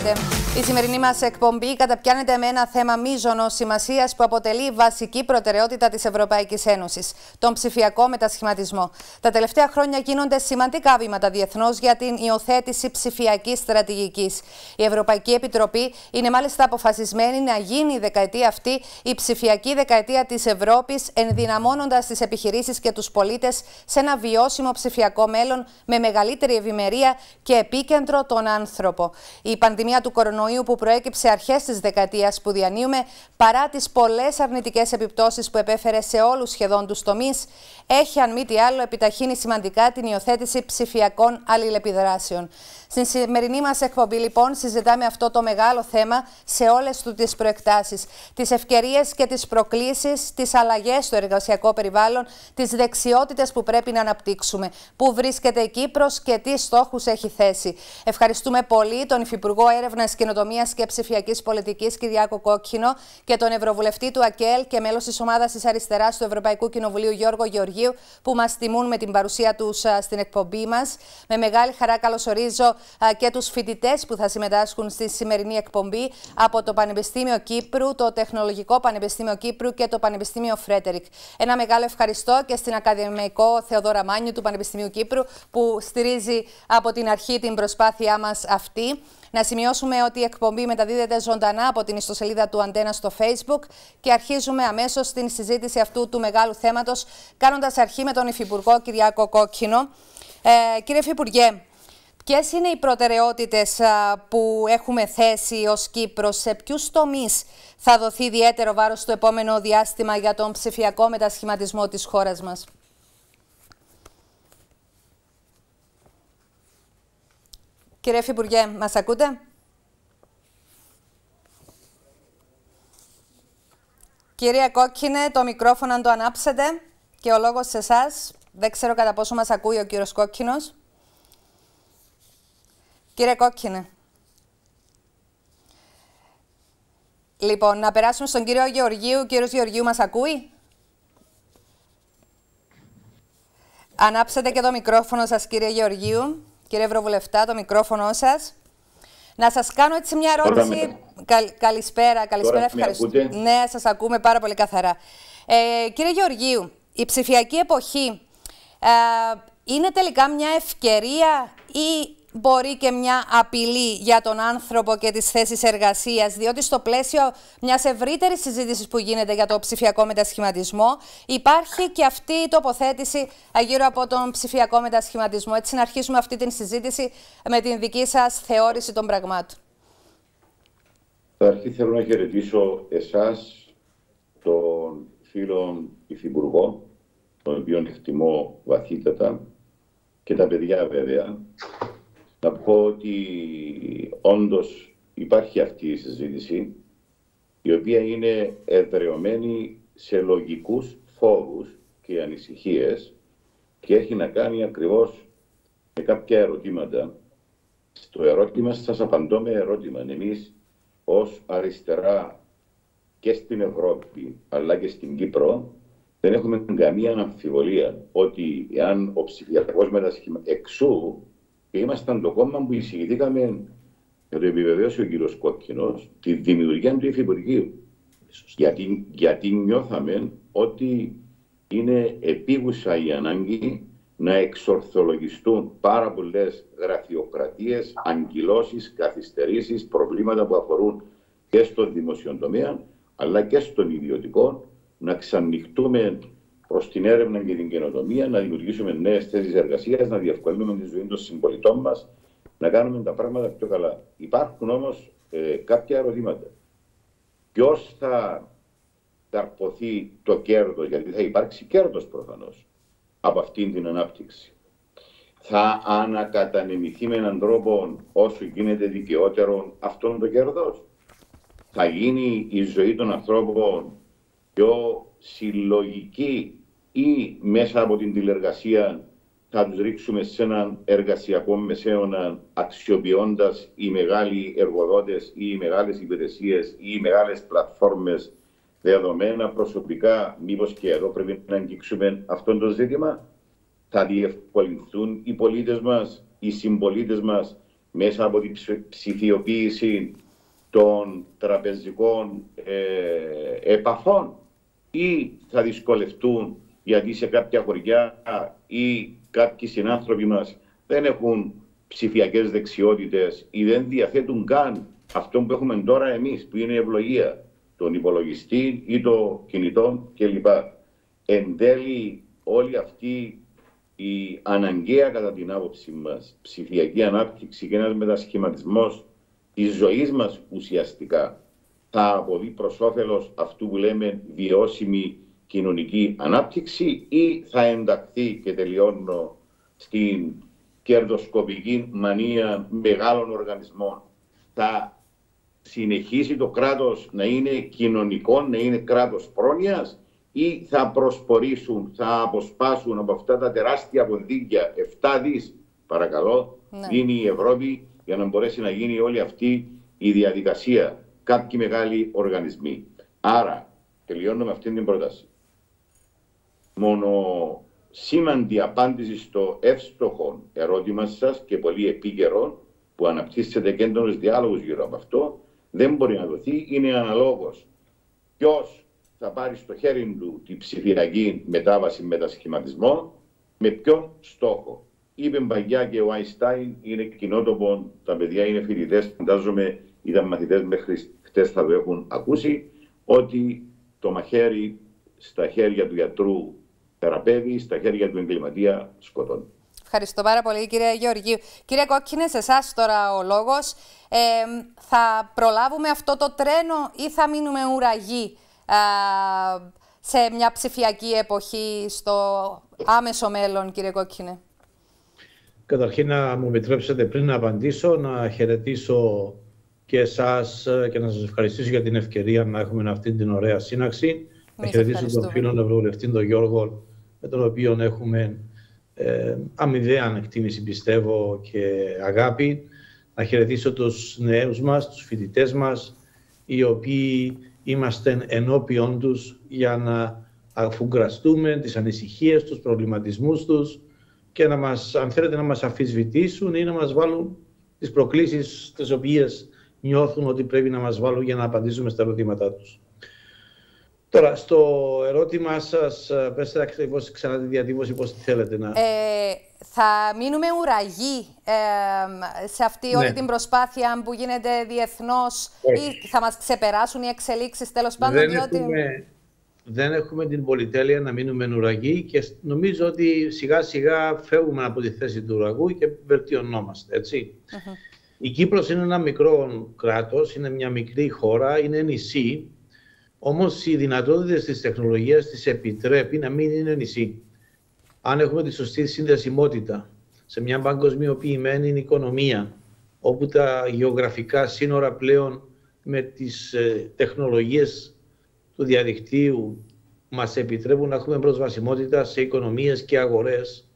χαίρετε. Η σημερινή μας εκπομπή καταπιάνεται με ένα θέμα μείζωνος σημασίας που αποτελεί βασική προτεραιότητα της Ευρωπαϊκής Ένωσης, τον ψηφιακό μετασχηματισμό. Τα τελευταία χρόνια γίνονται σημαντικά βήματα διεθνώς για την υιοθέτηση ψηφιακής στρατηγικής. Η Ευρωπαϊκή Επιτροπή είναι μάλιστα αποφασισμένη να γίνει η δεκαετία αυτή η ψηφιακή δεκαετία της Ευρώπης, ενδυναμώνοντας τις επιχειρήσεις και τους πολίτες σε ένα βιώσιμο ψηφιακό μέλλον με μεγαλύτερη ευημερία και επίκεντρο τον άνθρωπο. Η πανδημία του κορονοϊού που προέκυψε αρχές της δεκαετίας που διανύουμε, παρά τις πολλές αρνητικές επιπτώσεις που επέφερε σε όλους σχεδόν τους τομείς, έχει αν μη τι άλλο επιταχύνει σημαντικά την υιοθέτηση ψηφιακών αλληλεπιδράσεων. Στην σημερινή μας εκπομπή, λοιπόν, συζητάμε αυτό το μεγάλο θέμα σε όλες του τις προεκτάσεις, τις ευκαιρίες και τις προκλήσεις, τις αλλαγές στο εργασιακό περιβάλλον, τις δεξιότητες που πρέπει να αναπτύξουμε, πού βρίσκεται η Κύπρος και τι στόχους έχει θέσει. Ευχαριστούμε πολύ τον Υφυπουργό Έρευνας, Καινοτομίας και Ψηφιακής Πολιτικής, Κυριάκο Κόκκινο, και τον Ευρωβουλευτή του ΑΚΕΛ και μέλος της ομάδας της Αριστεράς του Ευρωπαϊκού Κοινοβουλίου, Γιώργο Γεωργίου, που μας τιμούν με την παρουσία τους στην εκπομπή μας. Με μεγάλη χαρά καλωσορίζω και τους φοιτητές που θα συμμετάσχουν στη σημερινή εκπομπή από το Πανεπιστήμιο Κύπρου, το Τεχνολογικό Πανεπιστήμιο Κύπρου και το Πανεπιστήμιο Φρέτερικ. Ένα μεγάλο ευχαριστώ και στην Ακαδημαϊκό Θεοδόρα Μάνιου του Πανεπιστημίου Κύπρου, που στηρίζει από την αρχή την προσπάθειά μας αυτή. Να σημειώσουμε ότι η εκπομπή μεταδίδεται ζωντανά από την ιστοσελίδα του Αντένα στο Facebook και αρχίζουμε αμέσως την συζήτηση αυτού του μεγάλου θέματος, κάνοντας αρχή με τον Υφυπουργό Κυριάκο Κόκκινο. Κύριε Υφυπουργέ, ποιες είναι οι προτεραιότητες που έχουμε θέσει ως Κύπρος, σε ποιους τομείς θα δοθεί ιδιαίτερο βάρος στο επόμενο διάστημα για τον ψηφιακό μετασχηματισμό της χώρας μας? Κύριε Υφυπουργέ, μας ακούτε? Κύριε Κόκκινε, το μικρόφωνο αν το ανάψετε και ο λόγος σε εσάς. Δεν ξέρω κατά πόσο μας ακούει ο κύριος Κόκκινος. Κύριε Κόκκινε. Λοιπόν, να περάσουμε στον κύριο Γεωργίου. Κύριος Γεωργίου, μας ακούει? Ανάψετε και το μικρόφωνο σας, κύριε Γεωργίου. Κύριε Ευρωβουλευτά, το μικρόφωνο σας. Να σας κάνω έτσι μια ερώτηση. Καλησπέρα, ευχαριστώ. Ναι, σας ακούμε πάρα πολύ καθαρά. Κύριε Γεωργίου, η ψηφιακή εποχή είναι τελικά μια ευκαιρία ή μπορεί και μια απειλή για τον άνθρωπο και τις θέσεις εργασίας? Διότι στο πλαίσιο μιας ευρύτερης συζήτησης που γίνεται για το ψηφιακό μετασχηματισμό, υπάρχει και αυτή η τοποθέτηση γύρω από τον ψηφιακό μετασχηματισμό. Έτσι, να αρχίσουμε αυτή την συζήτηση με την δική σας θεώρηση των πραγμάτων. Καταρχήν θέλω να χαιρετήσω εσάς, τον φίλο Υφυπουργό, τον οποίο εκτιμώ βαθύτατα, και τα παιδιά βέβαια. Να πω ότι όντως υπάρχει αυτή η συζήτηση, η οποία είναι εδραιωμένη σε λογικούς φόβους και ανησυχίες και έχει να κάνει ακριβώς με κάποια ερωτήματα. Στο ερώτημα σας απαντώ με ερώτημα. Εμείς ως αριστερά και στην Ευρώπη αλλά και στην Κύπρο δεν έχουμε καμία αμφιβολία ότι εάν ο ψηφιακός μετασχηματισμός εξού, και ήμασταν το κόμμα που εισηγηθήκαμε, για το επιβεβαίωσε ο κύριος Κόκκινος, τη δημιουργία του Υφυπουργείου. Γιατί νιώθαμε ότι είναι επίγουσα η ανάγκη να εξορθολογιστούν πάρα πολλές γραφειοκρατίες, αγκυλώσεις, καθυστερήσεις, προβλήματα που αφορούν και στον δημοσιο τομέα, αλλά και στον ιδιωτικό, να ξανοιχτούμε προς την έρευνα και την καινοτομία, να δημιουργήσουμε νέες θέσεις εργασίας, να διευκολύνουμε τη ζωή των συμπολιτών μας, να κάνουμε τα πράγματα πιο καλά. Υπάρχουν όμως κάποια ερωτήματα. Ποιος θα καρποθεί το κέρδος, γιατί θα υπάρξει κέρδος προφανώς από αυτήν την ανάπτυξη? Θα ανακατανεμηθεί με έναν τρόπο όσο γίνεται δικαιότερο αυτόν το κέρδος? Θα γίνει η ζωή των ανθρώπων πιο συλλογική ή μέσα από την τηλεργασία θα τους ρίξουμε σε έναν εργασιακό μεσαίωνα, αξιοποιώντας οι μεγάλοι εργοδότες ή οι μεγάλες υπηρεσίες ή οι μεγάλες πλατφόρμες δεδομένα προσωπικά? Μήπως και εδώ πρέπει να αγγίξουμε αυτό το ζήτημα? Θα διευκολυνθούν οι πολίτες μας, οι συμπολίτες μας μέσα από την ψηφιοποίηση των τραπεζικών επαφών, ή θα δυσκολευτούν γιατί σε κάποια χωριά ή κάποιοι συνάνθρωποι μας δεν έχουν ψηφιακές δεξιότητες ή δεν διαθέτουν καν αυτό που έχουμε τώρα εμείς, που είναι η ευλογία, τον υπολογιστή ή το κινητό κλπ. Εν τέλει, όλη αυτή η αναγκαία, κατά την άποψη μας, ψηφιακή ανάπτυξη και ένας μετασχηματισμός της ζωής μας ουσιαστικά θα αποβεί προς όφελος αυτού που λέμε βιώσιμη κοινωνική ανάπτυξη, ή θα ενταχθεί, και τελειώνω, στην κερδοσκοπική μανία μεγάλων οργανισμών. Θα συνεχίσει το κράτος να είναι κοινωνικό, να είναι κράτος πρόνοιας, ή θα προσπορήσουν, θα αποσπάσουν από αυτά τα τεράστια ποντίκια, 7 δις παρακαλώ, δίνει η Ευρώπη για να μπορέσει να γίνει όλη αυτή η διαδικασία, κάποιοι μεγάλοι οργανισμοί. Άρα, τελειώνω με αυτή την πρόταση. Μόνο σήμαντη απάντηση στο εύστοχο ερώτημα σας και πολύ επίκαιρο, που αναπτύσσεται και έντονος διάλογος γύρω από αυτό, δεν μπορεί να δοθεί, είναι αναλόγως ποιος θα πάρει στο χέρι του τη ψηφιακή μετάβαση μετασχηματισμό, με ποιον στόχο. Είπε παγιά και ο Αϊνστάιν, είναι κοινότοπο, τα παιδιά είναι φοιτητές, φαντάζομαι ήταν μαθητές μέχρι χτες, θα το έχουν ακούσει, ότι το μαχαίρι στα χέρια του γιατρού θεραπεύει, στα χέρια του εγκληματία σκοτώνει. Ευχαριστώ πάρα πολύ, κύριε Γεωργίου. Κύριε Κόκκινε, σε εσάς τώρα ο λόγος. Θα προλάβουμε αυτό το τρένο ή θα μείνουμε ουραγοί σε μια ψηφιακή εποχή στο άμεσο μέλλον, κύριε Κόκκινε? Καταρχήν, να μου επιτρέψετε πριν να απαντήσω, να χαιρετήσω και εσάς και να σας ευχαριστήσω για την ευκαιρία να έχουμε αυτή την ωραία σύναξη. Να χαιρετήσω τον φίλο Ευρωβουλευτή, τον Γιώργο, με τον οποίο έχουμε αμοιβαία εκτίμηση, πιστεύω, και αγάπη. Να χαιρετήσω τους νέους μας, τους φοιτητές μας, οι οποίοι είμαστε ενώπιον τους για να αφουγκραστούμε τις ανησυχίες, τους προβληματισμούς τους και να μας, αν θέλετε, να μας αμφισβητήσουν ή να μας βάλουν τις προκλήσεις τις οποίες νιώθουν ότι πρέπει να μας βάλουν για να απαντήσουμε στα ερωτήματά τους. Τώρα, στο ερώτημά σας, πέστε ακριβώς ξανά τη διατύπωση, πώς θέλετε να... Θα μείνουμε ουραγοί σε αυτή όλη την προσπάθεια που γίνεται διεθνώς, ή θα μας ξεπεράσουν οι εξελίξεις, τέλος πάντων, Δεν έχουμε την πολυτέλεια να μείνουμε ουραγοί και νομίζω ότι σιγά σιγά φεύγουμε από τη θέση του ουραγού και βελτιωνόμαστε, έτσι. Η Κύπρος είναι ένα μικρό κράτος, είναι μια μικρή χώρα, είναι νησί. Όμως οι δυνατότητες της τεχνολογίας της επιτρέπει να μην είναι νησί. Αν έχουμε τη σωστή συνδεσιμότητα σε μια παγκοσμιοποιημένη οικονομία, όπου τα γεωγραφικά σύνορα πλέον με τις τεχνολογίες του διαδικτύου μας επιτρέπουν να έχουμε προσβασιμότητα σε οικονομίες και αγορές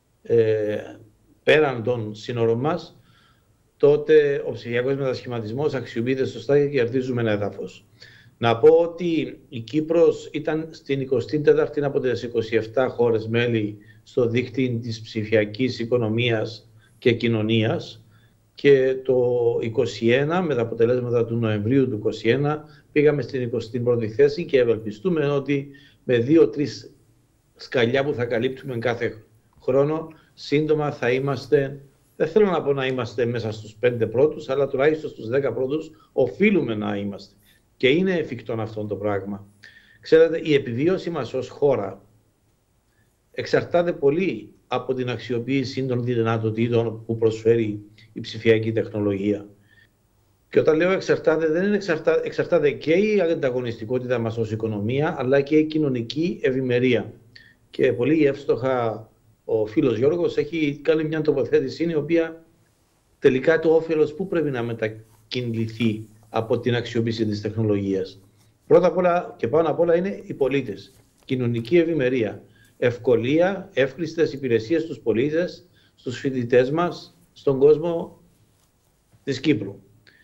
πέραν των σύνορων μας, τότε ο ψηφιακός μετασχηματισμός αξιοποιείται σωστά και κερδίζουμε ένα έδαφος. Να πω ότι η Κύπρος ήταν στην 24η από τις 27 χώρες μέλη στο δίκτυο της ψηφιακής οικονομίας και κοινωνίας και το 2021, με τα αποτελέσματα του Νοεμβρίου του 2021, πήγαμε στην 21η θέση και ευελπιστούμε ότι με 2-3 σκαλιά που θα καλύπτουμε κάθε χρόνο, σύντομα θα είμαστε, δεν θέλω να πω να είμαστε μέσα στους 5 πρώτους, αλλά τουλάχιστον στους 10 πρώτους οφείλουμε να είμαστε. Και είναι εφικτό αυτό το πράγμα. Ξέρετε, η επιβίωση μας ως χώρα εξαρτάται πολύ από την αξιοποίηση των δυνατοτήτων που προσφέρει η ψηφιακή τεχνολογία. Και όταν λέω εξαρτάται, δεν είναι εξαρτάται και η ανταγωνιστικότητα μας ως οικονομία, αλλά και η κοινωνική ευημερία. Και πολύ εύστοχα ο φίλος Γιώργος έχει κάνει μια τοποθέτηση, η οποία τελικά το όφελος που πρέπει να μετακινηθεί από την αξιοποίηση της τεχνολογίας. Πρώτα απ' όλα και πάνω απ' όλα είναι οι πολίτες. Κοινωνική ευημερία, ευκολία, εύκολες υπηρεσίες στους πολίτες, στους φοιτητές μας, στον κόσμο της Κύπρου.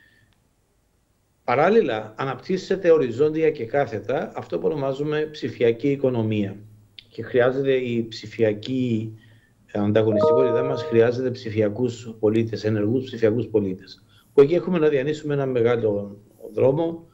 Παράλληλα, αναπτύσσεται οριζόντια και κάθετα αυτό που ονομάζουμε ψηφιακή οικονομία. Και χρειάζεται η ψηφιακή ανταγωνιστικότητά μας χρειάζεται ψηφιακούς πολίτες, ενεργούς ψηφιακούς πολίτες. Που εκεί έχουμε να διανύσουμε ένα μεγάλο δρόμο.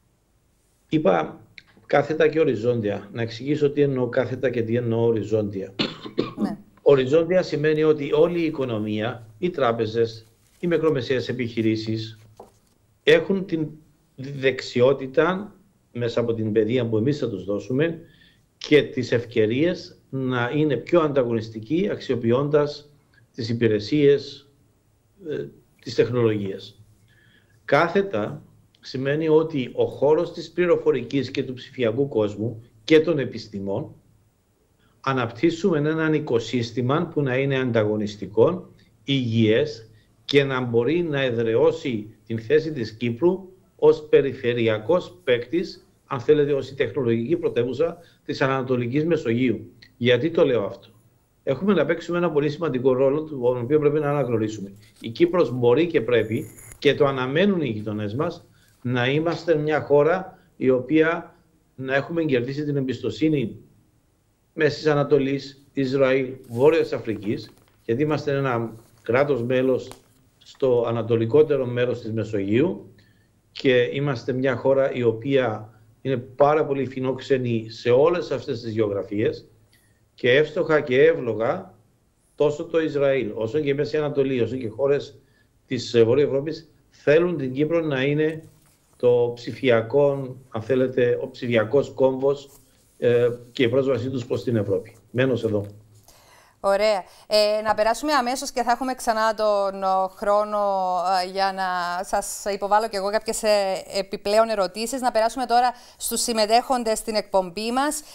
Είπα κάθετα και οριζόντια. Να εξηγήσω τι εννοώ κάθετα και τι εννοώ οριζόντια. Ναι. Οριζόντια σημαίνει ότι όλη η οικονομία, οι τράπεζες, οι μικρομεσαίες επιχειρήσεις έχουν την δεξιότητα μέσα από την παιδεία που εμείς θα τους δώσουμε και τις ευκαιρίες να είναι πιο ανταγωνιστικοί αξιοποιώντας τις υπηρεσίες της τεχνολογίας. Κάθετα σημαίνει ότι ο χώρος της πληροφορικής και του ψηφιακού κόσμου και των επιστημών αναπτύσσουμε έναν οικοσύστημα που να είναι ανταγωνιστικό, υγιές και να μπορεί να εδραιώσει την θέση της Κύπρου ως περιφερειακός παίκτης, αν θέλετε, ως η τεχνολογική πρωτεύουσα της Ανατολικής Μεσογείου. Γιατί το λέω αυτό? Έχουμε να παίξουμε ένα πολύ σημαντικό ρόλο, τον οποίο πρέπει να αναγνωρίσουμε. Η Κύπρος μπορεί και πρέπει, και το αναμένουν οι γειτονές μας, να είμαστε μια χώρα η οποία να έχουμε κερδίσει την εμπιστοσύνη Μέσης Ανατολής, Ισραήλ, Βόρειας Αφρικής, γιατί είμαστε ένα κράτος μέλος στο ανατολικότερο μέρος της Μεσογείου και είμαστε μια χώρα η οποία είναι πάρα πολύ φιλόξενη σε όλες αυτές τις γεωγραφίες και εύστοχα και εύλογα τόσο το Ισραήλ, όσο και η Μέση Ανατολή, όσο και οι χώρες της Βόρειας Ευρώπης θέλουν την Κύπρο να είναι το ψηφιακό, αν θέλετε, ο ψηφιακός κόμβος και η πρόσβασή τους προς την Ευρώπη. Μένω εδώ. Ωραία. Να περάσουμε αμέσως και θα έχουμε ξανά τον χρόνο για να σας υποβάλω και εγώ κάποιες επιπλέον ερωτήσεις. Να περάσουμε τώρα στους συμμετέχοντες στην εκπομπή μας.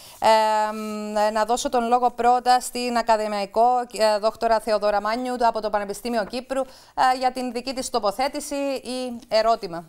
Να δώσω τον λόγο πρώτα στην ακαδημαϊκό δόκτωρα Θεοδώρα Μάνιου από το Πανεπιστήμιο Κύπρου για την δική της τοποθέτηση ή ερώτημα.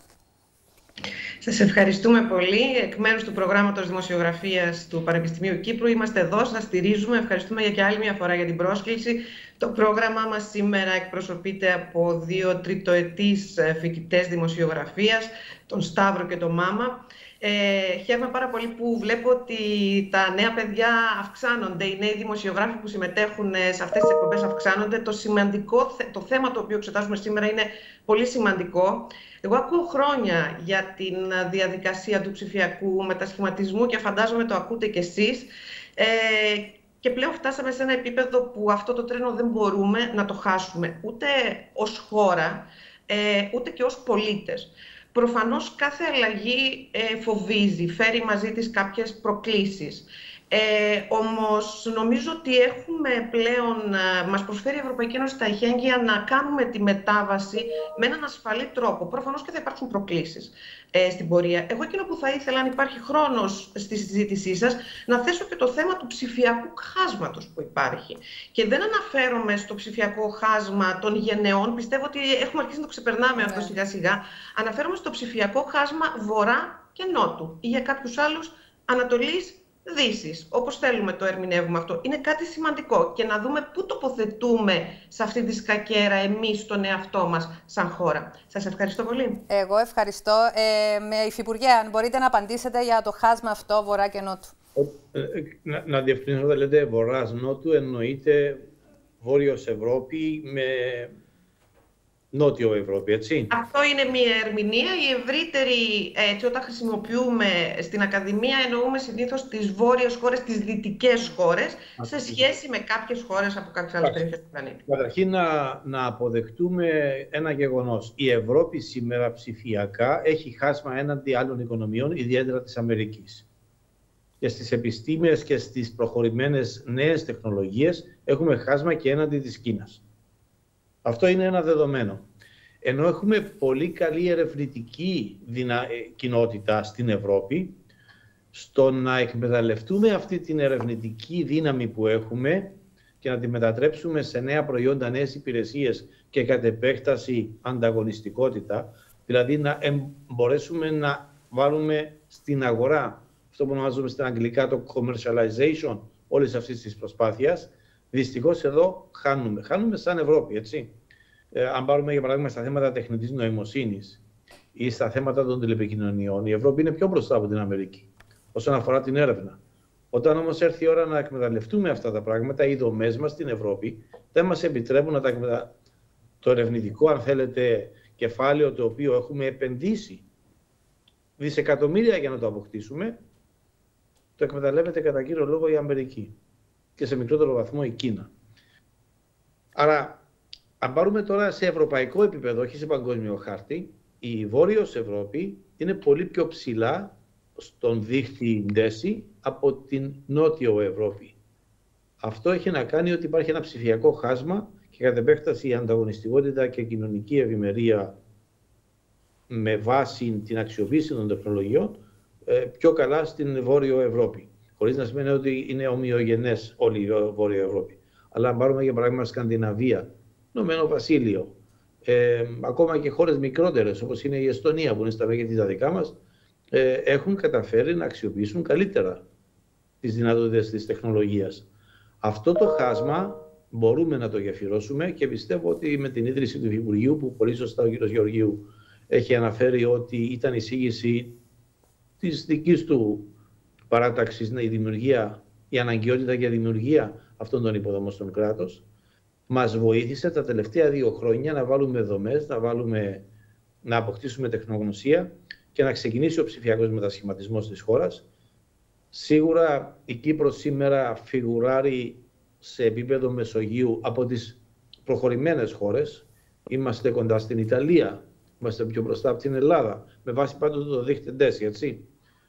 Σας ευχαριστούμε πολύ. Εκ μέρους του προγράμματος Δημοσιογραφίας του Πανεπιστημίου Κύπρου είμαστε εδώ, σας στηρίζουμε. Ευχαριστούμε για άλλη μια φορά για την πρόσκληση. Το πρόγραμμά μας σήμερα εκπροσωπείται από 2 τριτοετής φοιτητές δημοσιογραφίας, τον Σταύρο και τον Μάμα. Χαίρομαι πάρα πολύ που βλέπω ότι τα νέα παιδιά αυξάνονται, οι νέοι δημοσιογράφοι που συμμετέχουν σε αυτές τις εκπομπές αυξάνονται. Το θέμα το οποίο εξετάζουμε σήμερα είναι πολύ σημαντικό. Εγώ ακούω χρόνια για την διαδικασία του ψηφιακού μετασχηματισμού και φαντάζομαι το ακούτε κι εσείς. Και πλέον φτάσαμε σε ένα επίπεδο που αυτό το τρένο δεν μπορούμε να το χάσουμε ούτε ως χώρα, ούτε και ως πολίτες. Προφανώς κάθε αλλαγή φοβίζει, φέρει μαζί της κάποιες προκλήσεις. Όμως νομίζω ότι έχουμε πλέον, μας προσφέρει η Ευρωπαϊκή Ένωση τα εχέγγυα να κάνουμε τη μετάβαση με έναν ασφαλή τρόπο. Προφανώς και θα υπάρξουν προκλήσεις στην πορεία. Εγώ εκείνο που θα ήθελα, αν υπάρχει χρόνος στη συζήτησή σας, να θέσω και το θέμα του ψηφιακού χάσματος που υπάρχει. Και δεν αναφέρομαι στο ψηφιακό χάσμα των γενεών, πιστεύω ότι έχουμε αρχίσει να το ξεπερνάμε αυτό σιγά σιγά. Αναφέρομαι στο ψηφιακό χάσμα βορρά και νότου ή για κάποιους άλλους Ανατολής Δύσης, όπως θέλουμε το ερμηνεύουμε αυτό. Είναι κάτι σημαντικό και να δούμε πού τοποθετούμε σε αυτή τη σκακέρα εμείς τον εαυτό μας σαν χώρα. Σας ευχαριστώ πολύ. Εγώ ευχαριστώ. Με Υφυπουργέ, αν μπορείτε να απαντήσετε για το χάσμα αυτό βορρά και νότου. Να διευκρινίσω, όταν λέτε βορράς νότου, εννοείται Βόρειος Ευρώπη με Νότιο Ευρώπη, έτσι. Αυτό είναι μία ερμηνεία. Η ευρύτερη, έτσι, όταν χρησιμοποιούμε στην Ακαδημία, εννοούμε συνήθως τις βόρειες χώρες, τις δυτικές χώρες, σε σχέση με κάποιες χώρες από κάποιες άλλες περιοχές του πλανήτη. Καταρχήν να αποδεχτούμε ένα γεγονός. Η Ευρώπη σήμερα ψηφιακά έχει χάσμα έναντι άλλων οικονομιών, ιδιαίτερα της Αμερικής. Και στις επιστήμες και στις προχωρημένες νέες τεχνολογίες έχουμε χάσμα και έναντι της Κίνας. Αυτό είναι ένα δεδομένο. Ενώ έχουμε πολύ καλή ερευνητική κοινότητα στην Ευρώπη, στο να εκμεταλλευτούμε αυτή την ερευνητική δύναμη που έχουμε και να τη μετατρέψουμε σε νέα προϊόντα, νέες υπηρεσίες και κατ' επέκταση ανταγωνιστικότητα, δηλαδή να μπορέσουμε να βάλουμε στην αγορά αυτό που ονομάζουμε στα αγγλικά το commercialization όλης αυτής της προσπάθειας. Δυστυχώς εδώ χάνουμε. Χάνουμε σαν Ευρώπη, έτσι. Αν πάρουμε για παράδειγμα στα θέματα τεχνητής νοημοσύνης ή στα θέματα των τηλεπικοινωνιών, η Ευρώπη είναι πιο μπροστά από την Αμερική όσον αφορά την έρευνα. Όταν όμως έρθει η ώρα να εκμεταλλευτούμε αυτά τα πράγματα, οι δομές μας στην Ευρώπη δεν μας επιτρέπουν να το ερευνητικό, αν θέλετε, κεφάλαιο το οποίο έχουμε επενδύσει δισεκατομμύρια για να το αποκτήσουμε, το εκμεταλλεύεται κατά κύριο λόγο η Αμερική και σε μικρότερο βαθμό η Κίνα. Άρα, αν πάρουμε τώρα σε ευρωπαϊκό επίπεδο, όχι σε παγκόσμιο χάρτη, η Βόρειος Ευρώπη είναι πολύ πιο ψηλά στον δείκτη DESI από την Νότιο Ευρώπη. Αυτό έχει να κάνει ότι υπάρχει ένα ψηφιακό χάσμα και κατ' επέκταση η ανταγωνιστικότητα και κοινωνική ευημερία με βάση την αξιοποίηση των τεχνολογιών πιο καλά στην Βόρειο Ευρώπη. Χωρίς να σημαίνει ότι είναι ομοιογενές όλη η Βόρεια Ευρώπη. Αλλά αν πάρουμε για παράδειγμα Σκανδιναβία, Ηνωμένο Βασίλειο, ακόμα και χώρες μικρότερες όπως είναι η Εστονία που είναι στα μέγεθη τα δικά μας, έχουν καταφέρει να αξιοποιήσουν καλύτερα τις δυνατότητες της τεχνολογίας. Αυτό το χάσμα μπορούμε να το γεφυρώσουμε και πιστεύω ότι με την ίδρυση του Υφυπουργείου, που πολύ σωστά ο κ. Γεωργίου έχει αναφέρει ότι ήταν εισήγηση της δικής του παράταξης η αναγκαιότητα για δημιουργία αυτών των υποδομών στον κράτος, μας βοήθησε τα τελευταία 2 χρόνια να βάλουμε δομές, να αποκτήσουμε τεχνογνωσία και να ξεκινήσει ο ψηφιακός μετασχηματισμός της χώρας. Σίγουρα η Κύπρος σήμερα φιγουράρει σε επίπεδο Μεσογείου από τις προχωρημένες χώρες. Είμαστε κοντά στην Ιταλία, είμαστε πιο μπροστά από την Ελλάδα, με βάση πάντοτε το δείκτη DESI, έτσι.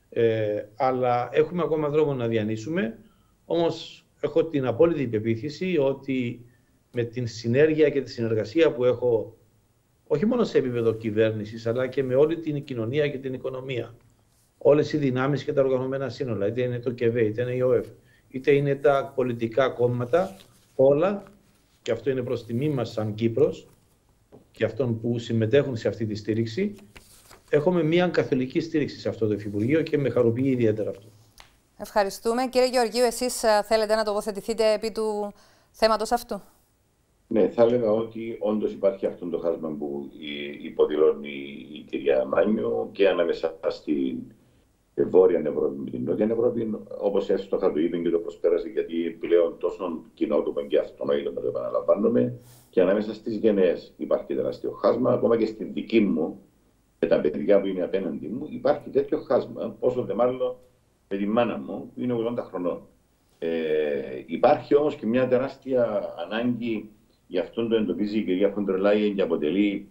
Αλλά έχουμε ακόμα δρόμο να διανύσουμε, όμως έχω την απόλυτη πεποίθηση ότι με την συνέργεια και τη συνεργασία που έχω, όχι μόνο σε επίπεδο κυβέρνησης, αλλά και με όλη την κοινωνία και την οικονομία, όλες οι δυνάμεις και τα οργανωμένα σύνολα, είτε είναι το ΚΕΒΕ, είτε είναι η ΟΕΦ, είτε είναι τα πολιτικά κόμματα, όλα, και αυτό είναι προς τιμή μας σαν Κύπρος και αυτών που συμμετέχουν σε αυτή τη στήριξη, έχουμε μια καθολική στήριξη σε αυτό το Υφυπουργείο και με χαροποιεί ιδιαίτερα αυτό. Ευχαριστούμε. Κύριε Γεωργίου, εσείς θέλετε να τοποθετηθείτε επί του θέματος αυτού? Ναι, θα έλεγα ότι όντως υπάρχει αυτό το χάσμα που υποδηλώνει η κυρία Μάνιο και ανάμεσα στην Βόρεια Ευρώπη με την Νότια Ευρώπη, όπως εύστοχα το είπε και το προσπέρασε, γιατί πλέον τόσο κοινότοπο και αυτονόητο να το επαναλαμβάνουμε, και ανάμεσα στις γενναίες υπάρχει τεράστιο χάσμα, ακόμα και στην δική μου και τα παιδιά που είναι απέναντι μου υπάρχει τέτοιο χάσμα, όσο δε μάλλον με τη μάνα μου που είναι 80 χρονών. Υπάρχει όμως και μια τεράστια ανάγκη, γι' αυτό το εντοπίζει η κυρία Φοντερ Λάιεν και αποτελεί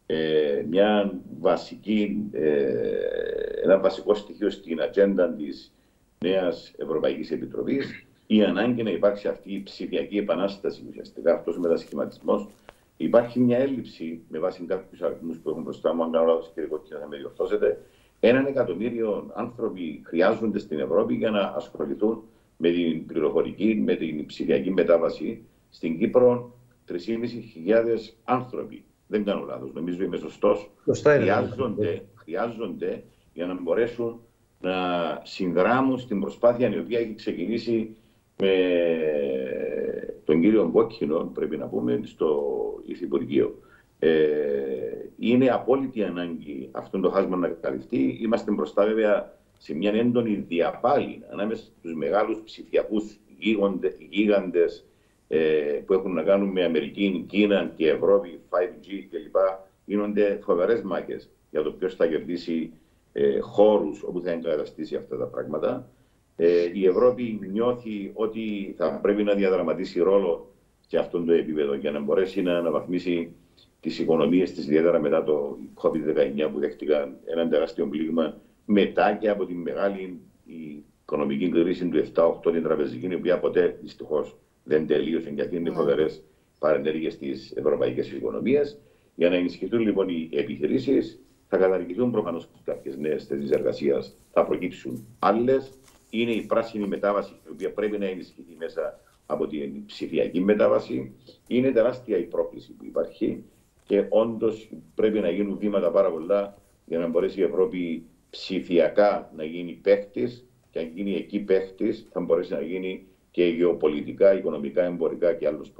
ένα βασικό στοιχείο στην ατζέντα της νέας Ευρωπαϊκής Επιτροπής, η ανάγκη να υπάρξει αυτή η ψηφιακή επανάσταση, ουσιαστικά αυτός ο μετασχηματισμός. Υπάρχει μια έλλειψη, με βάση κάποιους αριθμούς που έχουν μπροστά μου, αν κάνω λάθος κύριε Κόκκινα θα με διορθώσετε, 1 εκατομμύριο άνθρωποι χρειάζονται στην Ευρώπη για να ασχοληθούν με την πληροφορική, με την ψηφιακή μετάβαση. Στην Κύπρο 3.500 άνθρωποι. Δεν κάνω λάθος, νομίζω είμαι σωστός. Χρειάζονται για να μπορέσουν να συνδράμουν στην προσπάθεια η οποία έχει ξεκινήσει με τον κύριο Κόκκινο, πρέπει να πούμε, στο Υφυπουργείο. Είναι απόλυτη ανάγκη αυτό το χάσμα να καλυφθεί. Είμαστε μπροστά βέβαια σε μια έντονη διαπάλη ανάμεσα στους μεγάλους ψηφιακούς γίγαντες που έχουν να κάνουν με Αμερική, Κίνα και Ευρώπη, 5G κλπ. Γίνονται φοβερές μάχες για το ποιος θα κερδίσει χώρους όπου θα εγκαταστήσει αυτά τα πράγματα. Η Ευρώπη νιώθει ότι θα πρέπει να διαδραματίσει ρόλο σε αυτό το επίπεδο για να μπορέσει να αναβαθμίσει τις οικονομίες της, ιδιαίτερα μετά το COVID-19 που δέχτηκαν έναν τεράστιο πλήγμα, μετά και από τη μεγάλη οικονομική κρίση του 7-8 την τραπεζική, η οποία ποτέ δυστυχώς δεν τελείωσε και είναι φοβερές παρενέργειες στις ευρωπαϊκές οικονομίες. Για να ενισχυθούν λοιπόν οι επιχειρήσεις, θα καταργηθούν προφανώς κάποιες νέες θέσεις εργασίας, θα προκύψουν άλλες. Είναι η πράσινη μετάβαση, η οποία πρέπει να ενισχυθεί μέσα από την ψηφιακή μετάβαση. Είναι τεράστια η πρόκληση που υπάρχει και όντως πρέπει να γίνουν βήματα πάρα πολλά για να μπορέσει η Ευρώπη ψηφιακά να γίνει παίχτης, και αν γίνει εκεί παίχτης θα μπορέσει να γίνει και γεωπολιτικά, οικονομικά, εμπορικά και άλλους πόρους.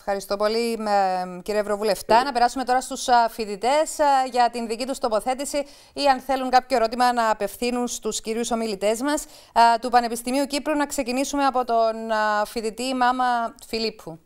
Ευχαριστώ πολύ, κύριε Ευρωβουλευτά. Να περάσουμε τώρα στους φοιτητές για την δική τους τοποθέτηση ή αν θέλουν κάποιο ερώτημα να απευθύνουν στους κυρίους ομιλητές μας του Πανεπιστημίου Κύπρου. Να ξεκινήσουμε από τον φοιτητή Μάμα Φιλίππου.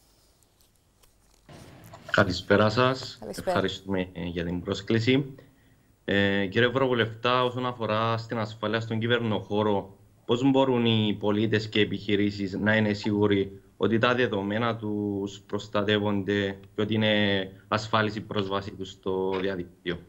Καλησπέρα σας. Ευχαριστούμε για την πρόσκληση. Κύριε Ευρωβουλευτά, όσον αφορά στην ασφάλεια στον κυβερνοχώρο, πώς μπορούν οι πολίτες και οι επιχειρήσεις να είναι σίγουροι ότι τα δεδομένα τους προστατεύονται και ότι είναι ασφάλιση η πρόσβαση τους στο διαδίκτυο?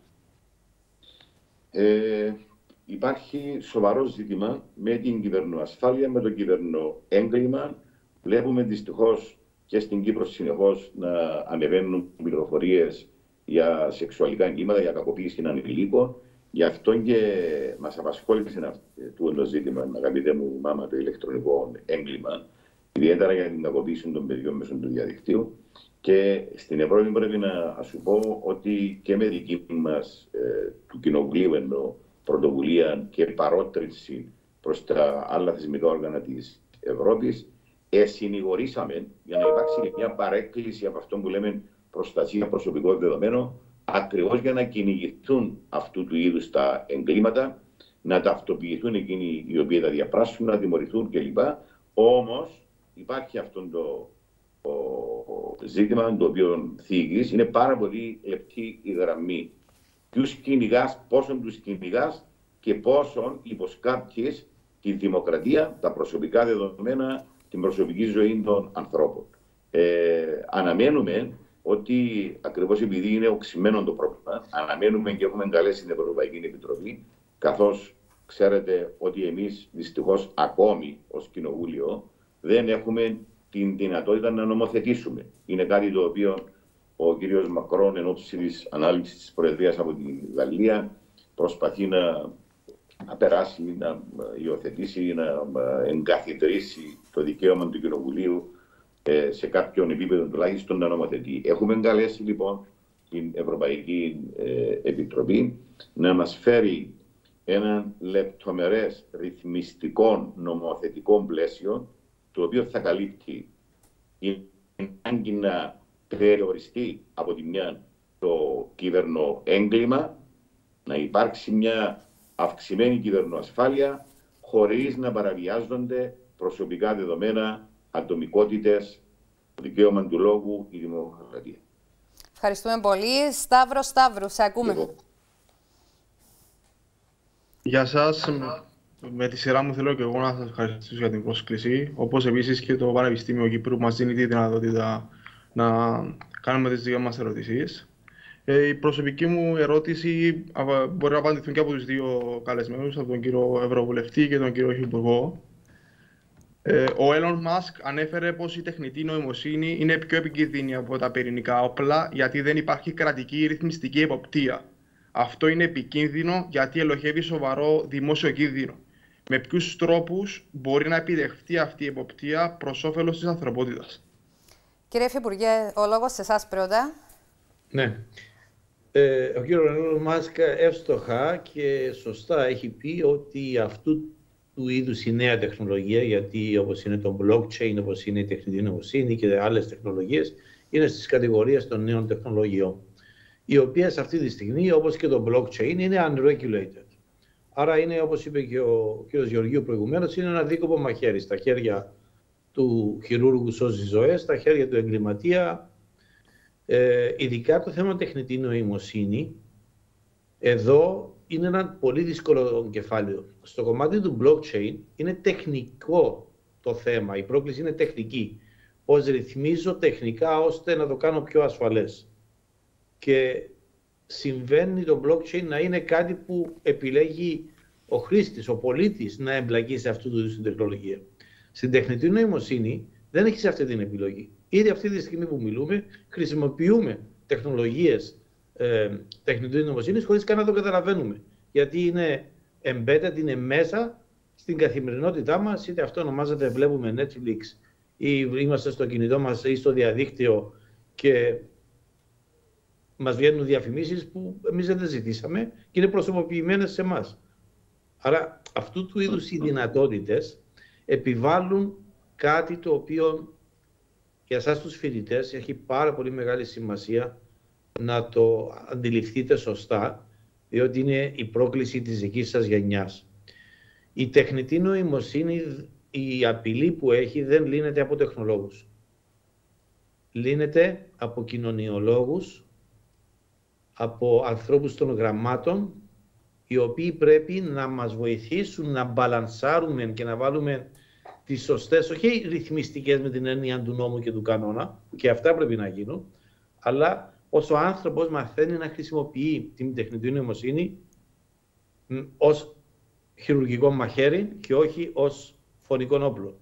Υπάρχει σοβαρό ζήτημα με την κυβερνοασφάλεια, με το κυβερνοέγκλημα. Βλέπουμε δυστυχώς και στην Κύπρο συνεχώς να ανεβαίνουν πληροφορίες για σεξουαλικά εγκλήματα, για κακοποίηση ανηλίκων. Γι' αυτό και μας απασχόλησε το ζήτημα, αγαπητέ μου Μάμα, το ηλεκτρονικό έγκλημα, ιδιαίτερα για την κακοποίηση των παιδιών μέσω του διαδικτύου. Και στην Ευρώπη πρέπει να σου πω ότι και με δική μας του Κοινοβουλίου εννοώ πρωτοβουλία και παρότριση προς τα άλλα θεσμικά όργανα της Ευρώπης, συνηγορήσαμε για να υπάρξει και μια παρέκκληση από αυτό που λέμε προστασία προσωπικών δεδομένων, ακριβώς για να κυνηγηθούν αυτού του είδους τα εγκλήματα, να ταυτοποιηθούν εκείνοι οι οποίοι τα διαπράσσουν, να τιμωρηθούν κλπ. Όμως υπάρχει αυτό το ζήτημα το οποίο θίγεις, είναι πάρα πολύ λεπτή η γραμμή. Ποιους κυνηγάς, πόσον τους κυνηγάς και πόσον υποσκάπτεις τη δημοκρατία, τα προσωπικά δεδομένα, την προσωπική ζωή των ανθρώπων. Αναμένουμε ότι ακριβώς επειδή είναι οξυμένο το πρόβλημα, αναμένουμε και έχουμε καλέσει την Ευρωπαϊκή Επιτροπή, καθώς ξέρετε ότι εμείς δυστυχώς ακόμη ως Κοινοβούλιο δεν έχουμε την δυνατότητα να νομοθετήσουμε. Είναι κάτι το οποίο ο κύριος Μακρόν εν ώψη της ανάληψης της Προεδρίας από τη Γαλλία προσπαθεί να περάσει, να υιοθετήσει, να εγκαθιδρύσει το δικαίωμα του Κοινοβουλίου σε κάποιον επίπεδο τουλάχιστον να νομοθετεί. Έχουμε καλέσει λοιπόν την Ευρωπαϊκή Επιτροπή να μας φέρει ένα λεπτομερές ρυθμιστικό νομοθετικό πλαίσιο το οποίο θα καλύπτει την ανάγκη να περιοριστεί από τη μια το κυβερνοέγκλημα, να υπάρξει μια αυξημένη κυβερνοασφάλεια χωρίς να παραβιάζονται προσωπικά δεδομένα, ατομικότητες, το δικαίωμα του λόγου, η δημοκρατία. Ευχαριστούμε πολύ. Σταύρου, σε ακούμε. Γεια σας. Με τη σειρά μου θέλω και εγώ να σας ευχαριστήσω για την πρόσκληση, όπως επίσης και το Πανεπιστήμιο Κύπρου που μας δίνει τη δυνατότητα να κάνουμε τις δικές μας ερωτήσεις. Η προσωπική μου ερώτηση μπορεί να απαντηθούν και από τους δύο καλεσμένους, από τον κύριο Ευρωβουλευτή και τον κύριο Υπουργό. Ο Elon Musk ανέφερε πως η τεχνητή νοημοσύνη είναι πιο επικίνδυνη από τα πυρηνικά όπλα γιατί δεν υπάρχει κρατική ρυθμιστική εποπτεία. Αυτό είναι επικίνδυνο γιατί ελοχεύει σοβαρό δημόσιο κίνδυνο. Με ποιους τρόπους μπορεί να επιδεχτεί αυτή η εποπτεία προς όφελος της ανθρωπότητας? Κύριε Υφυπουργέ, ο λόγος σε εσάς πρώτα. Ναι. Ο κύριος Μάσκ εύστοχα και σωστά έχει πει ότι αυτού του είδους η νέα τεχνολογία, γιατί όπως είναι το blockchain, όπως είναι η τεχνητή νοημοσύνη και άλλες τεχνολογίες, είναι στις κατηγορίες των νέων τεχνολογιών, οι οποίες αυτή τη στιγμή, όπως και το blockchain, είναι unregulated. Άρα είναι, όπως είπε και ο κ. Γεωργίου προηγουμένως, είναι ένα δίκοπο μαχαίρι στα χέρια του χειρούργου σώζει ζωές, στα χέρια του εγκληματία. Ειδικά το θέμα τεχνητή νοημοσύνη, εδώ είναι ένα πολύ δύσκολο κεφάλαιο. Στο κομμάτι του blockchain είναι τεχνικό το θέμα, η πρόκληση είναι τεχνική. Πώς ρυθμίζω τεχνικά ώστε να το κάνω πιο ασφαλές. Και συμβαίνει το blockchain να είναι κάτι που επιλέγει ο χρήστης, ο πολίτης να εμπλακεί σε αυτού του είδους την τεχνολογία. Στην τεχνητή νοημοσύνη δεν έχεις αυτή την επιλογή. Ήδη αυτή τη στιγμή που μιλούμε, χρησιμοποιούμε τεχνολογίες τεχνητής νοημοσύνης χωρίς καν να το καταλαβαίνουμε. Γιατί είναι embedded, είναι μέσα στην καθημερινότητά μας, είτε αυτό ονομάζεται βλέπουμε Netflix ή είμαστε στο κινητό μας ή στο διαδίκτυο και μας βγαίνουν διαφημίσεις που εμείς δεν τις ζητήσαμε και είναι προσωποποιημένες σε εμάς. Άρα αυτού του είδους οι δυνατότητες επιβάλλουν κάτι το οποίο για εσάς τους φοιτητές έχει πάρα πολύ μεγάλη σημασία να το αντιληφθείτε σωστά, διότι είναι η πρόκληση της δικής σας γενιάς. Η τεχνητή νοημοσύνη, η απειλή που έχει δεν λύνεται από τεχνολόγους. Λύνεται από κοινωνιολόγους, από ανθρώπους των γραμμάτων, οι οποίοι πρέπει να μας βοηθήσουν να μπαλανσάρουμε και να βάλουμε τις σωστές, όχι ρυθμιστικές με την έννοια του νόμου και του κανόνα, και αυτά πρέπει να γίνουν, αλλά όσο ο άνθρωπος μαθαίνει να χρησιμοποιεί την τεχνητή νοημοσύνη ως χειρουργικό μαχαίρι και όχι ως φωνικό όπλο.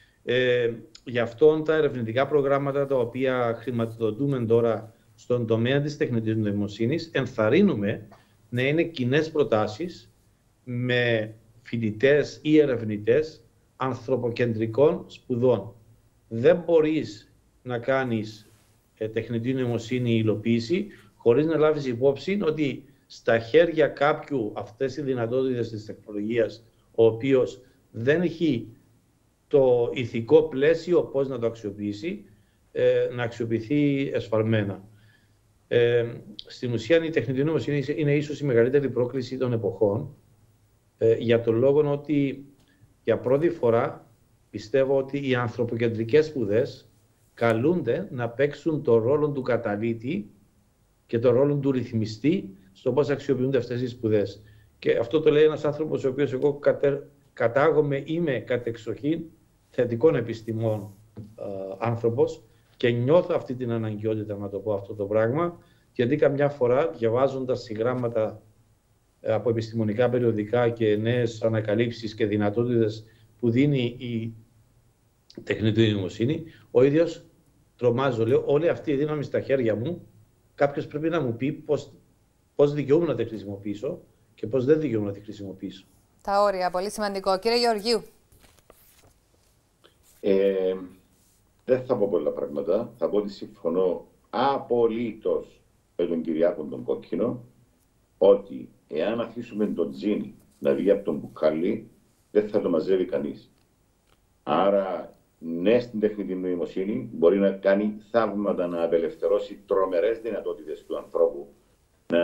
Γι' αυτό τα ερευνητικά προγράμματα τα οποία χρηματοδοτούμε τώρα στον τομέα της τεχνητής νοημοσύνης ενθαρρύνουμε να είναι κοινές προτάσεις με φοιτητές ή ερευνητές ανθρωποκεντρικών σπουδών. Δεν μπορείς να κάνεις τεχνητή νοημοσύνη υλοποίηση χωρίς να λάβεις υπόψη ότι στα χέρια κάποιου αυτές οι δυνατότητες της τεχνολογίας, ο οποίος δεν έχει το ηθικό πλαίσιο πώς να το αξιοποιήσει, να αξιοποιηθεί εσφαλμένα. Στην ουσία η τεχνητή νοημοσύνη είναι ίσως η μεγαλύτερη πρόκληση των εποχών, για τον λόγο ότι για πρώτη φορά πιστεύω ότι οι ανθρωποκεντρικές σπουδές καλούνται να παίξουν το ρόλο του καταλήτη και το ρόλο του ρυθμιστή στο πώς αξιοποιούνται αυτές οι σπουδές. Και αυτό το λέει ένας άνθρωπος ο οποίος εγώ κατάγομαι, είμαι κατεξοχήν θετικών επιστημών άνθρωπος και νιώθω αυτή την αναγκαιότητα να το πω αυτό το πράγμα, γιατί καμιά φορά διαβάζοντας συγγράμματα από επιστημονικά περιοδικά και νέες ανακαλύψεις και δυνατότητες που δίνει η τεχνητή νοημοσύνη, ο ίδιος τρομάζω, λέω, όλη αυτή η δύναμη στα χέρια μου, κάποιος πρέπει να μου πει πώς δικαιούμαι να τη χρησιμοποιήσω και πώς δεν δικαιούμαι να τη χρησιμοποιήσω. Τα όρια, πολύ σημαντικό. Κύριε Γεωργίου. Δεν θα πω πολλά πράγματα. Θα πω ότι συμφωνώ απολύτως με τον Κυριάκο τον Κόκκινο ότι εάν αφήσουμε τον τζίνι να βγει από τον μπουκάλι, δεν θα το μαζεύει κανείς. Άρα, ναι, στην τεχνητή νοημοσύνη μπορεί να κάνει θαύματα, να απελευθερώσει τρομερές δυνατότητες του ανθρώπου, να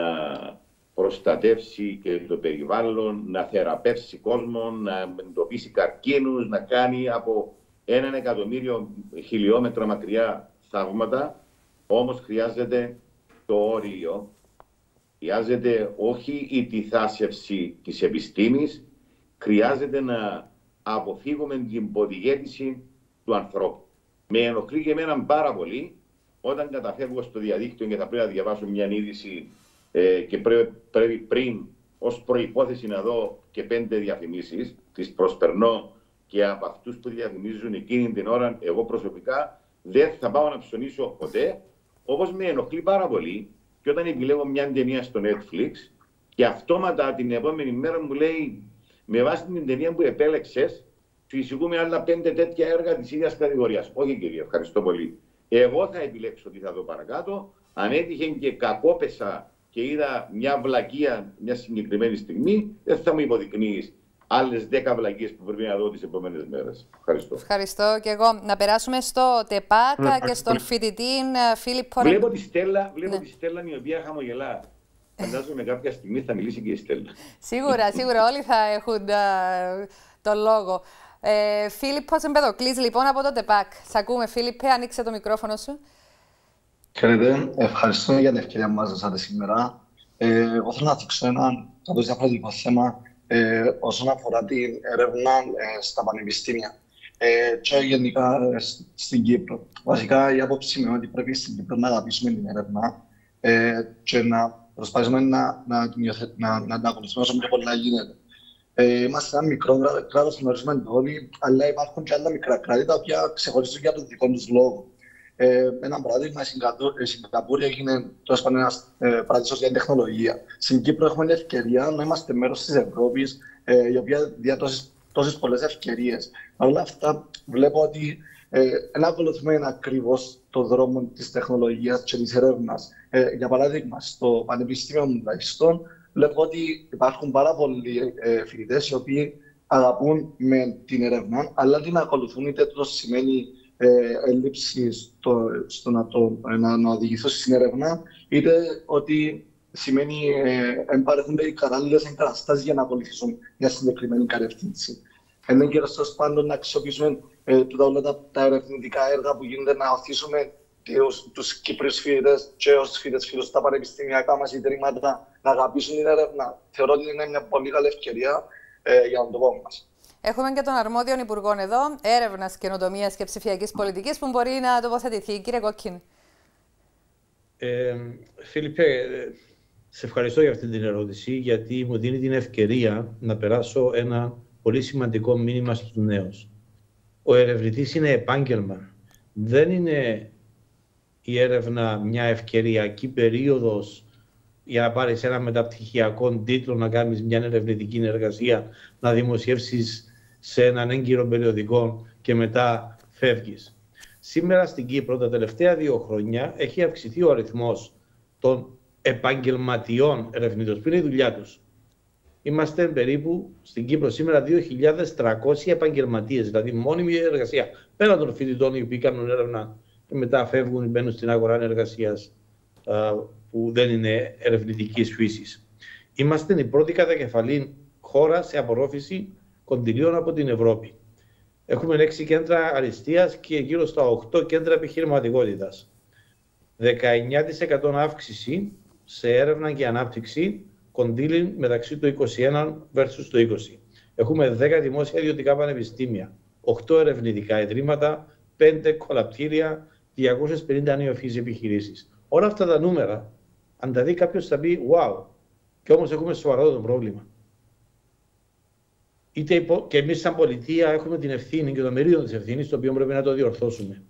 προστατεύσει και το περιβάλλον, να θεραπεύσει κόσμο, να εντοπίσει καρκίνους, να κάνει από 1.000.000 χιλιόμετρα μακριά θαύματα. Όμως χρειάζεται το όριο, χρειάζεται όχι η τυθάσευση της επιστήμης, χρειάζεται να αποφύγουμε την ποδηγέτηση του ανθρώπου. Με ενοχλεί και εμένα πάρα πολύ όταν καταφεύγω στο διαδίκτυο και θα πρέπει να διαβάσω μια είδηση και πρέπει πριν ως προϋπόθεση να δω και 5 διαφημίσεις, τις προσπερνώ και από αυτούς που διαφημίζουν εκείνη την ώρα, εγώ προσωπικά δεν θα πάω να ψωνίσω ποτέ. Όπως με ενοχλεί πάρα πολύ και όταν επιλέγω μια ταινία στο Netflix και αυτόματα την επόμενη μέρα μου λέει, με βάση την ταινία που επέλεξες, σου εισηγούμε άλλα 5 τέτοια έργα της ίδιας κατηγορίας. Όχι κύριε, ευχαριστώ πολύ. Εγώ θα επιλέξω τι θα δω παρακάτω. Αν έτυχε και κακόπεσα και είδα μια βλακεία μια συγκεκριμένη στιγμή, δεν θα μου υποδεικνύεις άλλες 10 βλακίες που πρέπει να δω τις επόμενες μέρες. Ευχαριστώ. Ευχαριστώ και εγώ. Να περάσουμε στο ΤΕΠΑΚ και στον φοιτητή Φίλιππο. Βλέπω τη Στέλλα, η οποία χαμογελά. Φαντάζομαι κάποια στιγμή θα μιλήσει και η Στέλλα. Σίγουρα όλοι θα έχουν τον λόγο. Φίλιππος Εμπεδοκλής, λοιπόν, από το ΤΕΠΑΚ. Σ' ακούμε, Φίλιππε, ανοίξε το μικρόφωνο σου. Χαίρετε, ευχαριστώ για την ευκαιρία που μας δώσατε σήμερα. Εγώ θέλω να δείξω ένα κάπως διαφορετικό θέμα όσον αφορά την έρευνα στα πανεπιστήμια και γενικά στην Κύπρο. Βασικά, η άποψη είναι ότι πρέπει στην Κύπρο να αγαπήσουμε την έρευνα και να προσπαθήσουμε να ακολουθούμε όσο πιο πολλά γίνεται. Είμαστε ένα μικρό κράτος, γνωρίζουμε το όλοι, αλλά υπάρχουν και άλλα μικρά κράτη τα οποία ξεχωρίζουν για τον δικό τους λόγο. Ένα παράδειγμα, η Σιγκαπούρη έγινε τόσο ένας παράδεισος για την τεχνολογία. Στην Κύπρο έχουμε την ευκαιρία να είμαστε μέρος της Ευρώπης, η οποία δίνει τόσες πολλές ευκαιρίες. Παρ' όλα αυτά, βλέπω ότι δεν ακολουθούμε ακριβώς το δρόμο της τεχνολογίας και της έρευνας. Για παράδειγμα, στο Πανεπιστήμιο μου τουλάχιστον, βλέπω ότι υπάρχουν πάρα πολλοί φοιτητές οι οποίοι αγαπούν με την έρευνα, αλλά την ακολουθούν, είτε αυτό σημαίνει έλλειψη στο να οδηγηθώ στην έρευνα, είτε ότι σημαίνει εμπαρέχονται οι κατάλληλες εγκαταστάσεις για να ακολουθήσουν μια συγκεκριμένη κατεύθυνση. Είναι και ωστόσο πάντων να αξιοποιήσουμε όλα τα ερευνητικά έργα που γίνονται, να οθήσουμε τους Κύπριους φοιτητές και ως φοιτητές φίλους στα πανεπιστημιακά μας ιδρύματα να αγαπήσουν την έρευνα. Θεωρώ ότι είναι μια πολύ καλή ευκαιρία για τον τόπο μας. Έχουμε και τον αρμόδιον Υπουργό εδώ, Έρευνας, Καινοτομίας και Ψηφιακής Πολιτικής, που μπορεί να τοποθετηθεί. Κύριε Κόκκιν. Φίλιππε, σε ευχαριστώ για αυτή την ερώτηση, γιατί μου δίνει την ευκαιρία να περάσω ένα πολύ σημαντικό μήνυμα στους νέους. Ο ερευνητής είναι επάγγελμα. Δεν είναι η έρευνα μια ευκαιριακή περίοδος για να πάρεις ένα μεταπτυχιακό τίτλο, να κάνεις μια ερευνητική εργασία, να δημοσιεύσεις σε έναν έγκυρο περιοδικό και μετά φεύγεις. Σήμερα στην Κύπρο τα τελευταία 2 χρόνια έχει αυξηθεί ο αριθμός των επαγγελματιών ερευνητών, που είναι η δουλειά τους. Είμαστε περίπου στην Κύπρο σήμερα 2.300 επαγγελματίες, δηλαδή μόνιμη εργασία. Πέραν των φοιτητών οι οποίοι κάνουν έρευνα και μετά φεύγουν, μπαίνουν στην αγορά εργασίας που δεν είναι ερευνητικής φύσης. Είμαστε η πρώτη κατακεφαλή χώρα σε απορρόφηση κονδυλίων από την Ευρώπη. Έχουμε 6 κέντρα αριστείας και γύρω στα 8 κέντρα επιχειρηματικότητας. 19% αύξηση σε έρευνα και ανάπτυξη κονδύλι μεταξύ του 21 versus το 20. Έχουμε 10 δημόσια ιδιωτικά πανεπιστήμια, 8 ερευνητικά ιδρύματα, 5 κολαπτήρια, 250 νεοφυείς επιχειρήσεις. Όλα αυτά τα νούμερα, αν τα δει κάποιος θα πει «Wow», και όμως έχουμε σοβαρό το πρόβλημα. Και εμείς σαν πολιτεία έχουμε την ευθύνη και το μερίδιο της ευθύνης, το οποίο πρέπει να το διορθώσουμε.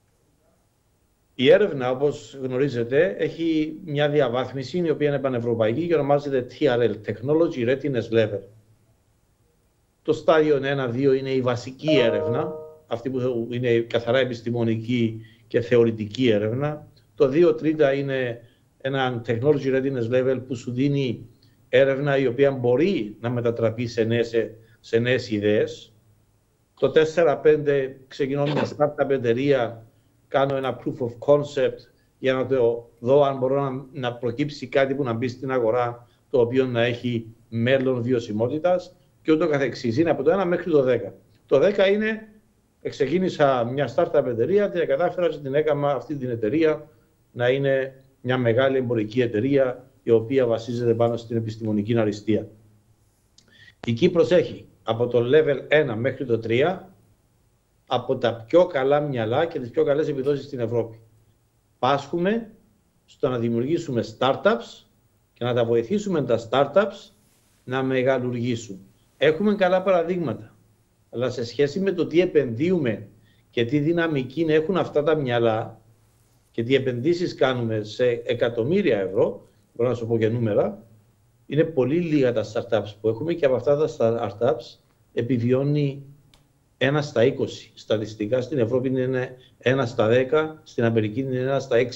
Η έρευνα, όπως γνωρίζετε, έχει μια διαβάθμιση η οποία είναι πανευρωπαϊκή και ονομάζεται TRL, Technology Readiness Level. Το στάδιο 1-2 είναι η βασική έρευνα, αυτή που είναι καθαρά επιστημονική και θεωρητική έρευνα. Το 2-3 είναι ένα Technology Readiness Level που σου δίνει έρευνα η οποία μπορεί να μετατραπεί σε νέες ιδέες. Το 4-5 ξεκινώ μια startup εταιρεία, κάνω ένα proof of concept για να το δω αν μπορώ να προκύψει κάτι που να μπει στην αγορά, το οποίο να έχει μέλλον βιωσιμότητας και ούτω καθεξής. Είναι από το 1 μέχρι το 10. Το 10 είναι, ξεκίνησα μια startup εταιρεία, την κατάφερα και την έκανα αυτή την εταιρεία να είναι μια μεγάλη εμπορική εταιρεία η οποία βασίζεται πάνω στην επιστημονική αριστεία. Η Κύπρος έχει από το level 1 μέχρι το 3 από τα πιο καλά μυαλά και τις πιο καλές επιδόσεις στην Ευρώπη. Πάσχουμε στο να δημιουργήσουμε startups και να τα βοηθήσουμε τα startups να μεγαλουργήσουν. Έχουμε καλά παραδείγματα, αλλά σε σχέση με το τι επενδύουμε και τι δυναμική έχουν αυτά τα μυαλά και τι επενδύσεις κάνουμε σε εκατομμύρια ευρώ, μπορώ να σου πω και νούμερα, είναι πολύ λίγα τα startups που έχουμε και από αυτά τα startups επιβιώνει 1 στα 20. Στατιστικά στην Ευρώπη είναι 1 στα 10, στην Αμερική είναι 1 στα 6.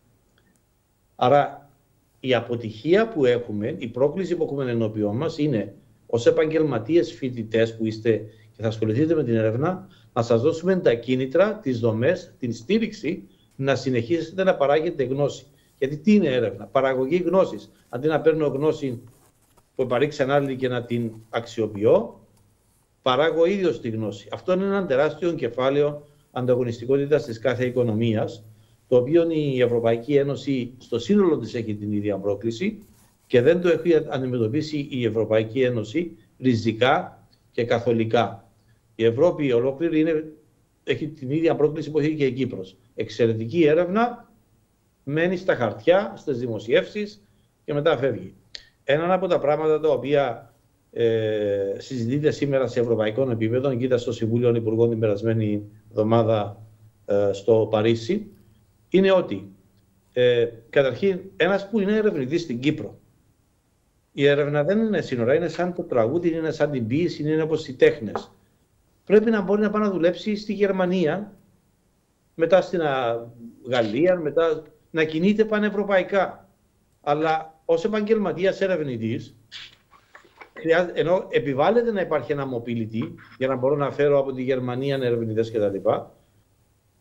Άρα η αποτυχία που έχουμε, η πρόκληση που έχουμε ενώπιόν μας είναι ως επαγγελματίες φοιτητές που είστε και θα ασχοληθείτε με την έρευνα, να σας δώσουμε τα κίνητρα, τις δομές, την στήριξη, να συνεχίσετε να παράγετε γνώση. Γιατί τι είναι έρευνα? Παραγωγή γνώσης. Αντί να παίρνω γνώση που παρήξαν άλλοι και να την αξιοποιώ, παράγω ίδιος τη γνώση. Αυτό είναι ένα τεράστιο κεφάλαιο ανταγωνιστικότητας της κάθε οικονομίας, το οποίο η Ευρωπαϊκή Ένωση στο σύνολο της έχει την ίδια πρόκληση και δεν το έχει αντιμετωπίσει η Ευρωπαϊκή Ένωση ριζικά και καθολικά. Η Ευρώπη ολόκληρη έχει την ίδια πρόκληση που έχει και η Κύπρος. Εξαιρετική έρευνα, μένει στα χαρτιά, στις δημοσιεύσεις και μετά φεύγει. Ένα από τα πράγματα τα οποία συζητείται σήμερα σε ευρωπαϊκό επίπεδο, κοίτα στο Συμβούλιο Υπουργών την περασμένη εβδομάδα στο Παρίσι, είναι ότι καταρχήν ένας που είναι ερευνητής στην Κύπρο, η έρευνα δεν είναι σύνορα, είναι σαν το τραγούδι, είναι σαν την ποίηση, είναι όπως οι τέχνες. Πρέπει να μπορεί να πάει να δουλέψει στη Γερμανία, μετά στην Γαλλία, μετά να κινείται πανευρωπαϊκά. Αλλά ως επαγγελματίας ερευνητής, ενώ επιβάλλεται να υπάρχει ένα mobility για να μπορώ να φέρω από τη Γερμανία ερευνητές κτλ.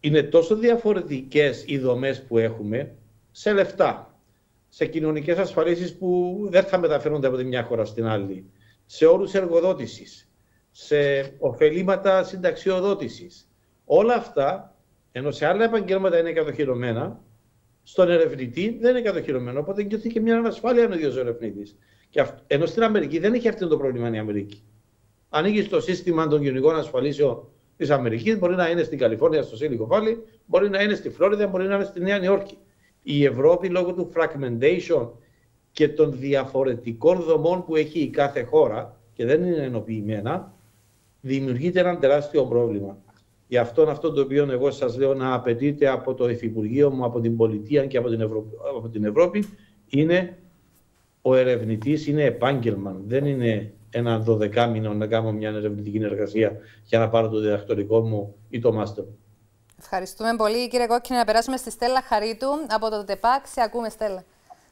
είναι τόσο διαφορετικές οι δομές που έχουμε σε λεφτά, σε κοινωνικές ασφαλίσεις που δεν θα μεταφέρονται από τη μια χώρα στην άλλη, σε όρους εργοδότησης, σε ωφελήματα συνταξιοδότησης. Όλα αυτά, ενώ σε άλλα επαγγέλματα είναι κατοχυρωμένα, στον ερευνητή δεν είναι κατοχυρωμένο. Οπότε νιώθει και μια ανασφάλεια ο ίδιος ο ερευνητής. Ενώ στην Αμερική δεν έχει αυτό το πρόβλημα η Αμερική. Ανοίγει στο σύστημα των κοινωνικών ασφαλίσεων της Αμερικής, μπορεί να είναι στην Καλιφόρνια, στο Silicon Valley, μπορεί να είναι στη Φλόριδα, μπορεί να είναι στη Νέα Νιόρκη. Η Ευρώπη, λόγω του fragmentation και των διαφορετικών δομών που έχει η κάθε χώρα και δεν είναι ενοποιημένα, δημιουργείται ένα τεράστιο πρόβλημα. Γι' αυτό το οποίο εγώ σας λέω να απαιτείται από το Υφυπουργείο μου, από την Πολιτεία και από την Ευρώπη, είναι ο ερευνητής, είναι επάγγελμα. Δεν είναι ένα 12 μήνο να κάνω μια ερευνητική εργασία για να πάρω το διδακτορικό μου ή το μάστερ. Ευχαριστούμε πολύ, κύριε Κόκκινε. Να περάσουμε στη Στέλλα Χαρίτου από το ΤΕΠΑΚ. Σε ακούμε, Στέλλα.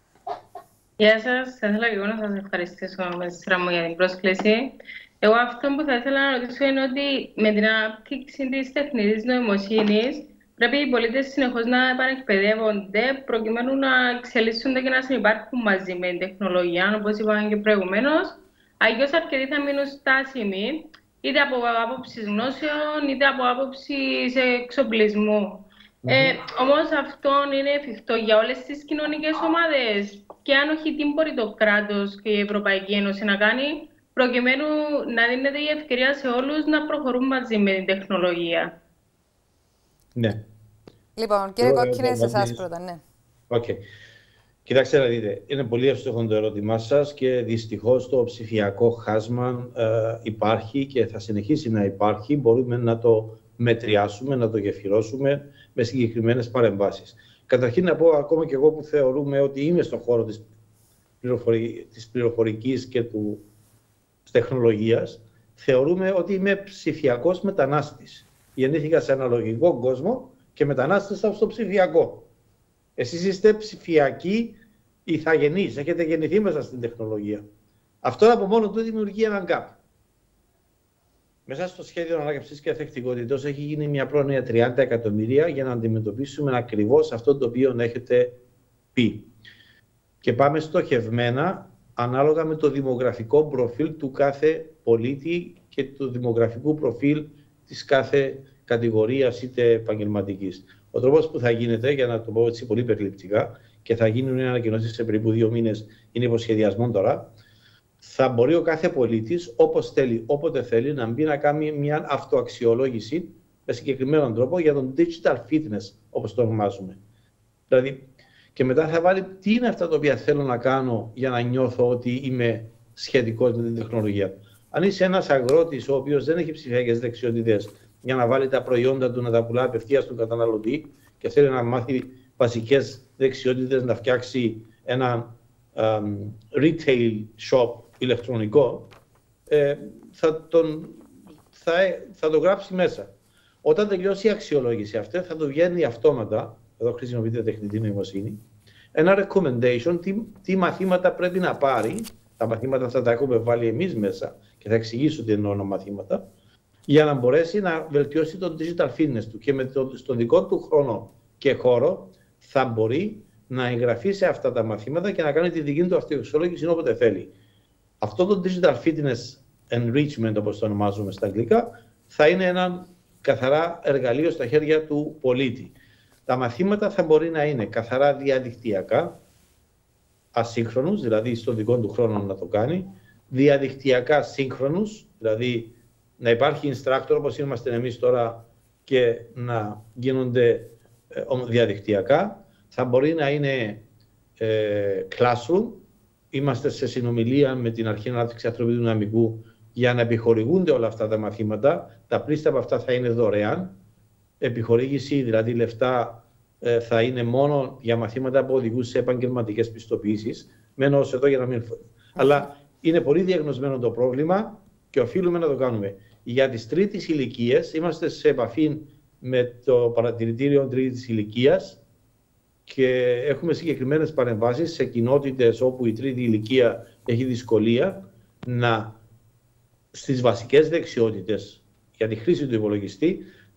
Γεια σας. Θα ήθελα και εγώ να σας ευχαριστήσω με τη σειρά μου για την πρόσκληση. Εγώ αυτό που θα ήθελα να ρωτήσω είναι ότι με την ανάπτυξη της τεχνητής νοημοσύνης πρέπει οι πολίτες συνεχώς να επανεκπαιδεύονται προκειμένου να εξελίσσονται και να συνυπάρχουν μαζί με την τεχνολογία, όπως είπαμε και προηγουμένως. Αλλιώς αρκετοί θα μείνουν στάσιμοι, είτε από άποψη γνώσεων, είτε από άποψη εξοπλισμού. Όμως αυτό είναι εφικτό για όλες τις κοινωνικές ομάδες. Και αν όχι, τι μπορεί το κράτος και η Ευρωπαϊκή Ένωση να κάνει, προκειμένου να δίνεται η ευκαιρία σε όλους να προχωρούν μαζί με την τεχνολογία. Ναι. Λοιπόν, κύριε Κόκκινε, σε εσάς πρώτα, ναι. Okay. Κοιτάξτε να δείτε, είναι πολύ εύστοχο το ερώτημά σας και δυστυχώς το ψηφιακό χάσμα υπάρχει και θα συνεχίσει να υπάρχει. Μπορούμε να το μετριάσουμε, να το γεφυρώσουμε με συγκεκριμένες παρεμβάσεις. Καταρχήν να πω, ακόμα και εγώ που θεωρούμε ότι είμαι στον χώρο της πληροφορικής και της τεχνολογίας, θεωρούμε ότι είμαι ψηφιακός μετανάστης. Γεννήθηκα σε αναλογικό κόσμο και μετανάστευσα στο ψηφιακό. Εσείς είστε ψηφιακοί ηθαγενείς, έχετε γεννηθεί μέσα στην τεχνολογία. Αυτό από μόνο του δημιουργεί έναν gap. Μέσα στο σχέδιο ανάκαμψης και ανθεκτικότητας έχει γίνει μια πρόνοια 30 εκατομμύρια για να αντιμετωπίσουμε ακριβώς αυτό το οποίο έχετε πει. Και πάμε στοχευμένα ανάλογα με το δημογραφικό προφίλ του κάθε πολίτη και το δημογραφικό προφίλ της κάθε κατηγορίας είτε επαγγελματικής. Ο τρόπος που θα γίνεται, για να το πω έτσι πολύ περιληπτικά, και θα γίνουν ανακοινώσεις σε περίπου 2 μήνες, είναι υποσχεδιασμό τώρα, θα μπορεί ο κάθε πολίτης, όπως θέλει, όποτε θέλει, να μπει να κάνει μια αυτοαξιολόγηση με συγκεκριμένο τρόπο για τον digital fitness, όπως το ονομάζουμε. Δηλαδή, και μετά θα βάλει τι είναι αυτά τα οποία θέλω να κάνω για να νιώθω ότι είμαι σχετικός με την τεχνολογία. Αν είσαι ένας αγρότης ο οποίος δεν έχει ψηφιακές δεξιότητες για να βάλει τα προϊόντα του να τα πουλά απευθείας στον καταναλωτή και θέλει να μάθει βασικές δεξιότητες να φτιάξει ένα retail shop ηλεκτρονικό, θα το γράψει μέσα. Όταν τελειώσει η αξιολόγηση αυτή, θα του βγαίνει αυτόματα, εδώ χρησιμοποιείται τεχνητή νοημοσύνη, ένα recommendation τι μαθήματα πρέπει να πάρει. Τα μαθήματα αυτά τα έχουμε βάλει εμείς μέσα και θα εξηγήσω τι εννοώ μαθήματα, για να μπορέσει να βελτιώσει το digital fitness του και στον δικό του χρόνο και χώρο θα μπορεί να εγγραφεί σε αυτά τα μαθήματα και να κάνει τη δική του αυτοεξολόγηση όποτε θέλει. Αυτό το digital fitness enrichment, όπως το ονομάζουμε στα αγγλικά, θα είναι ένα καθαρά εργαλείο στα χέρια του πολίτη. Τα μαθήματα θα μπορεί να είναι καθαρά διαδικτυακά, ασύγχρονους, δηλαδή στον δικό του χρόνο να το κάνει, διαδικτυακά σύγχρονους, δηλαδή να υπάρχει instructor όπως είμαστε εμείς τώρα και να γίνονται διαδικτυακά. Θα μπορεί να είναι classroom. Είμαστε σε συνομιλία με την Αρχή Ανάπτυξης Ανθρωπίνου Δυναμικού για να επιχορηγούνται όλα αυτά τα μαθήματα. Τα πλήστα από αυτά θα είναι δωρεάν. Επιχορήγηση, δηλαδή λεφτά, θα είναι μόνο για μαθήματα που οδηγούν σε επαγγελματικές πιστοποιήσεις. Μένω ως εδώ για να μην... Αλλά είναι πολύ διαγνωσμένο το πρόβλημα και οφείλουμε να το κάνουμε. Για τις τρίτης ηλικίες είμαστε σε επαφή με το παρατηρητήριο τρίτης ηλικίας και έχουμε συγκεκριμένες παρεμβάσεις σε κοινότητες όπου η τρίτη ηλικία έχει δυσκολία στις βασικές δεξιότητες για τη χρήση του υπολογιστή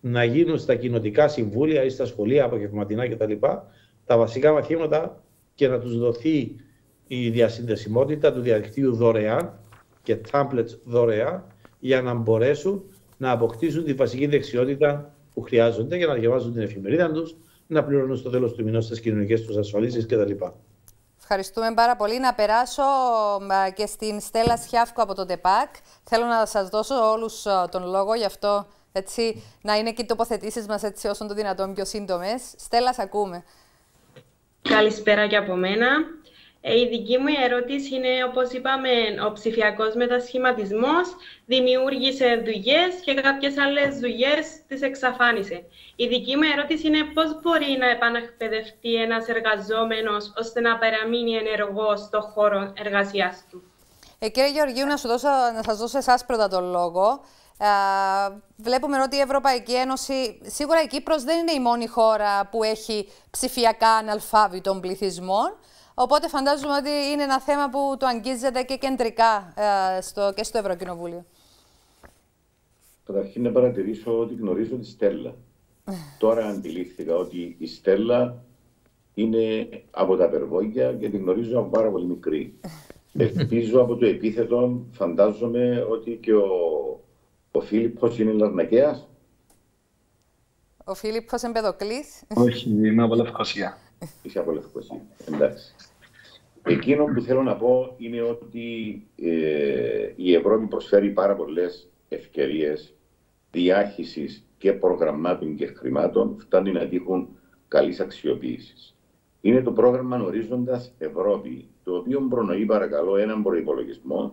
να γίνουν στα κοινοτικά συμβούλια ή στα σχολεία, απογευματινά κτλ. Τα βασικά μαθήματα και να τους δοθεί η διασυνδεσιμότητα του διαδικτύου δωρεάν και tablets δωρεάν για να μπορέσουν να αποκτήσουν τη βασική δεξιότητα που χρειάζονται για να διαβάζουν την εφημερίδα τους, να πληρώνουν στο τέλος του μηνός τις κοινωνικές τους ασφαλίσεις κτλ. Ευχαριστούμε πάρα πολύ. Να περάσω και στην Στέλλα Σιάφκο από το ΤΕΠΑΚ. Θέλω να σας δώσω όλους τον λόγο, γι' αυτό έτσι, να είναι και οι τοποθετήσεις μας έτσι, όσο το δυνατόν πιο σύντομες. Στέλλα, σ' ακούμε. Καλησπέρα και από μένα. Η δική μου ερώτηση είναι, όπως είπαμε, ο ψηφιακός μετασχηματισμός δημιούργησε δουλειές και κάποιες άλλες δουλειές τις εξαφάνισε. Η δική μου ερώτηση είναι πώς μπορεί να επανεκπαιδευτεί ένας εργαζόμενος ώστε να παραμείνει ενεργός στον χώρο εργασίας του. Κύριε Γεωργίου, να σας δώσω εσάς πρώτα τον λόγο. Βλέπουμε ότι η Ευρωπαϊκή Ένωση, σίγουρα η Κύπρος δεν είναι η μόνη χώρα που έχει ψηφιακά αναλφάβητων πληθυσμών. Οπότε φαντάζομαι ότι είναι ένα θέμα που το αγγίζεται και κεντρικά και στο Ευρωκοινοβούλιο. Καταρχήν να παρατηρήσω ότι γνωρίζω τη Στέλλα. Τώρα αντιλήφθηκα ότι η Στέλλα είναι από τα Περβόγια και την γνωρίζω από πάρα πολύ μικρή. Ελπίζω από το επίθετο, φαντάζομαι ότι και ο Φίλιππος είναι Λαρνακέας. Ο Φίλιππος Εμπεδοκλής. Όχι, είμαι από Λευκοσία. Είσαι από Λευκοσία, εντάξει. Εκείνο που θέλω να πω είναι ότι η Ευρώπη προσφέρει πάρα πολλές ευκαιρίες διάχυσης και προγραμμάτων και χρημάτων, φτάνει να τύχουν καλής αξιοποίησης. Είναι το πρόγραμμα Ορίζοντας Ευρώπη, το οποίο προνοεί παρακαλώ έναν προϋπολογισμό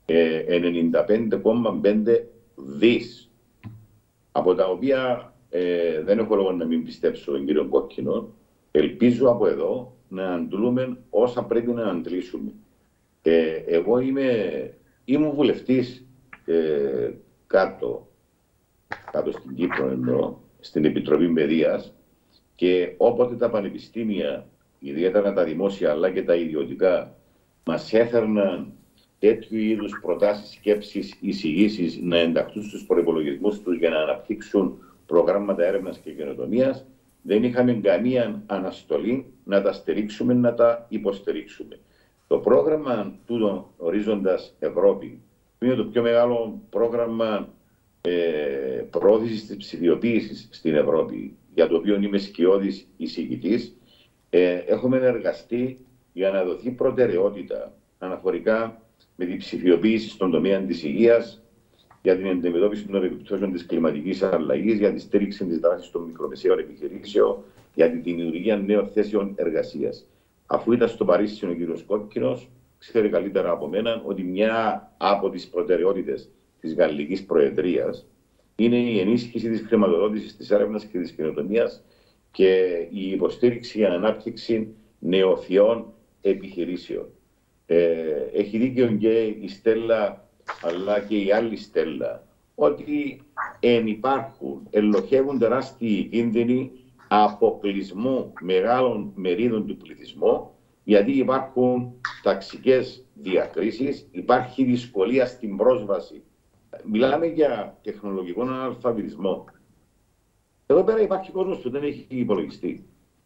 95,5 δις, από τα οποία δεν έχω λόγο να μην πιστέψω τον κύριο Κόκκινο. Ελπίζω από εδώ να αντλούμε όσα πρέπει να αντλήσουμε. Εγώ ήμουν βουλευτής κάτω στην Κύπρο, εννοώ, στην Επιτροπή Παιδείας, και όποτε τα πανεπιστήμια, ιδιαίτερα τα δημόσια αλλά και τα ιδιωτικά, μας έφερναν τέτοιου είδους προτάσεις, σκέψεις, εισηγήσεις να ενταχθούν στους προϋπολογισμούς τους για να αναπτύξουν προγράμματα έρευνας και καινοτομίας, δεν είχαμε καμία αναστολή να τα στηρίξουμε, να τα υποστηρίξουμε. Το πρόγραμμα του Ορίζοντας Ευρώπη, που είναι το πιο μεγάλο πρόγραμμα προώθησης της ψηφιοποίησης στην Ευρώπη, για το οποίο είμαι σκιώδης εισηγητής, έχουμε εργαστεί για να δοθεί προτεραιότητα αναφορικά με την ψηφιοποίηση στον τομέα της υγείας, για την αντιμετώπιση των επιπτώσεων της κλιματικής αλλαγής, για τη στήριξη της δράσης των μικρομεσαίων επιχειρήσεων, για τη δημιουργία νέων θέσεων εργασίας. Αφού ήταν στο Παρίσι ο κ. Κόκκινος, ξέρει καλύτερα από μένα ότι μια από τις προτεραιότητες της Γαλλικής Προεδρίας είναι η ενίσχυση της χρηματοδότησης της έρευνας και της καινοτομίας και η υποστήριξη για ανάπτυξη νεοφυών επιχειρήσεων. Έχει δίκιο και η Στέλλα, αλλά και η άλλη Στέλλα, ότι ελοχεύουν τεράστιοι κίνδυνοι αποκλεισμού μεγάλων μερίδων του πληθυσμού, γιατί υπάρχουν ταξικές διακρίσεις, υπάρχει δυσκολία στην πρόσβαση. Μιλάμε για τεχνολογικό αναλφαβητισμό. Εδώ πέρα υπάρχει κόσμος που δεν έχει υπολογιστεί.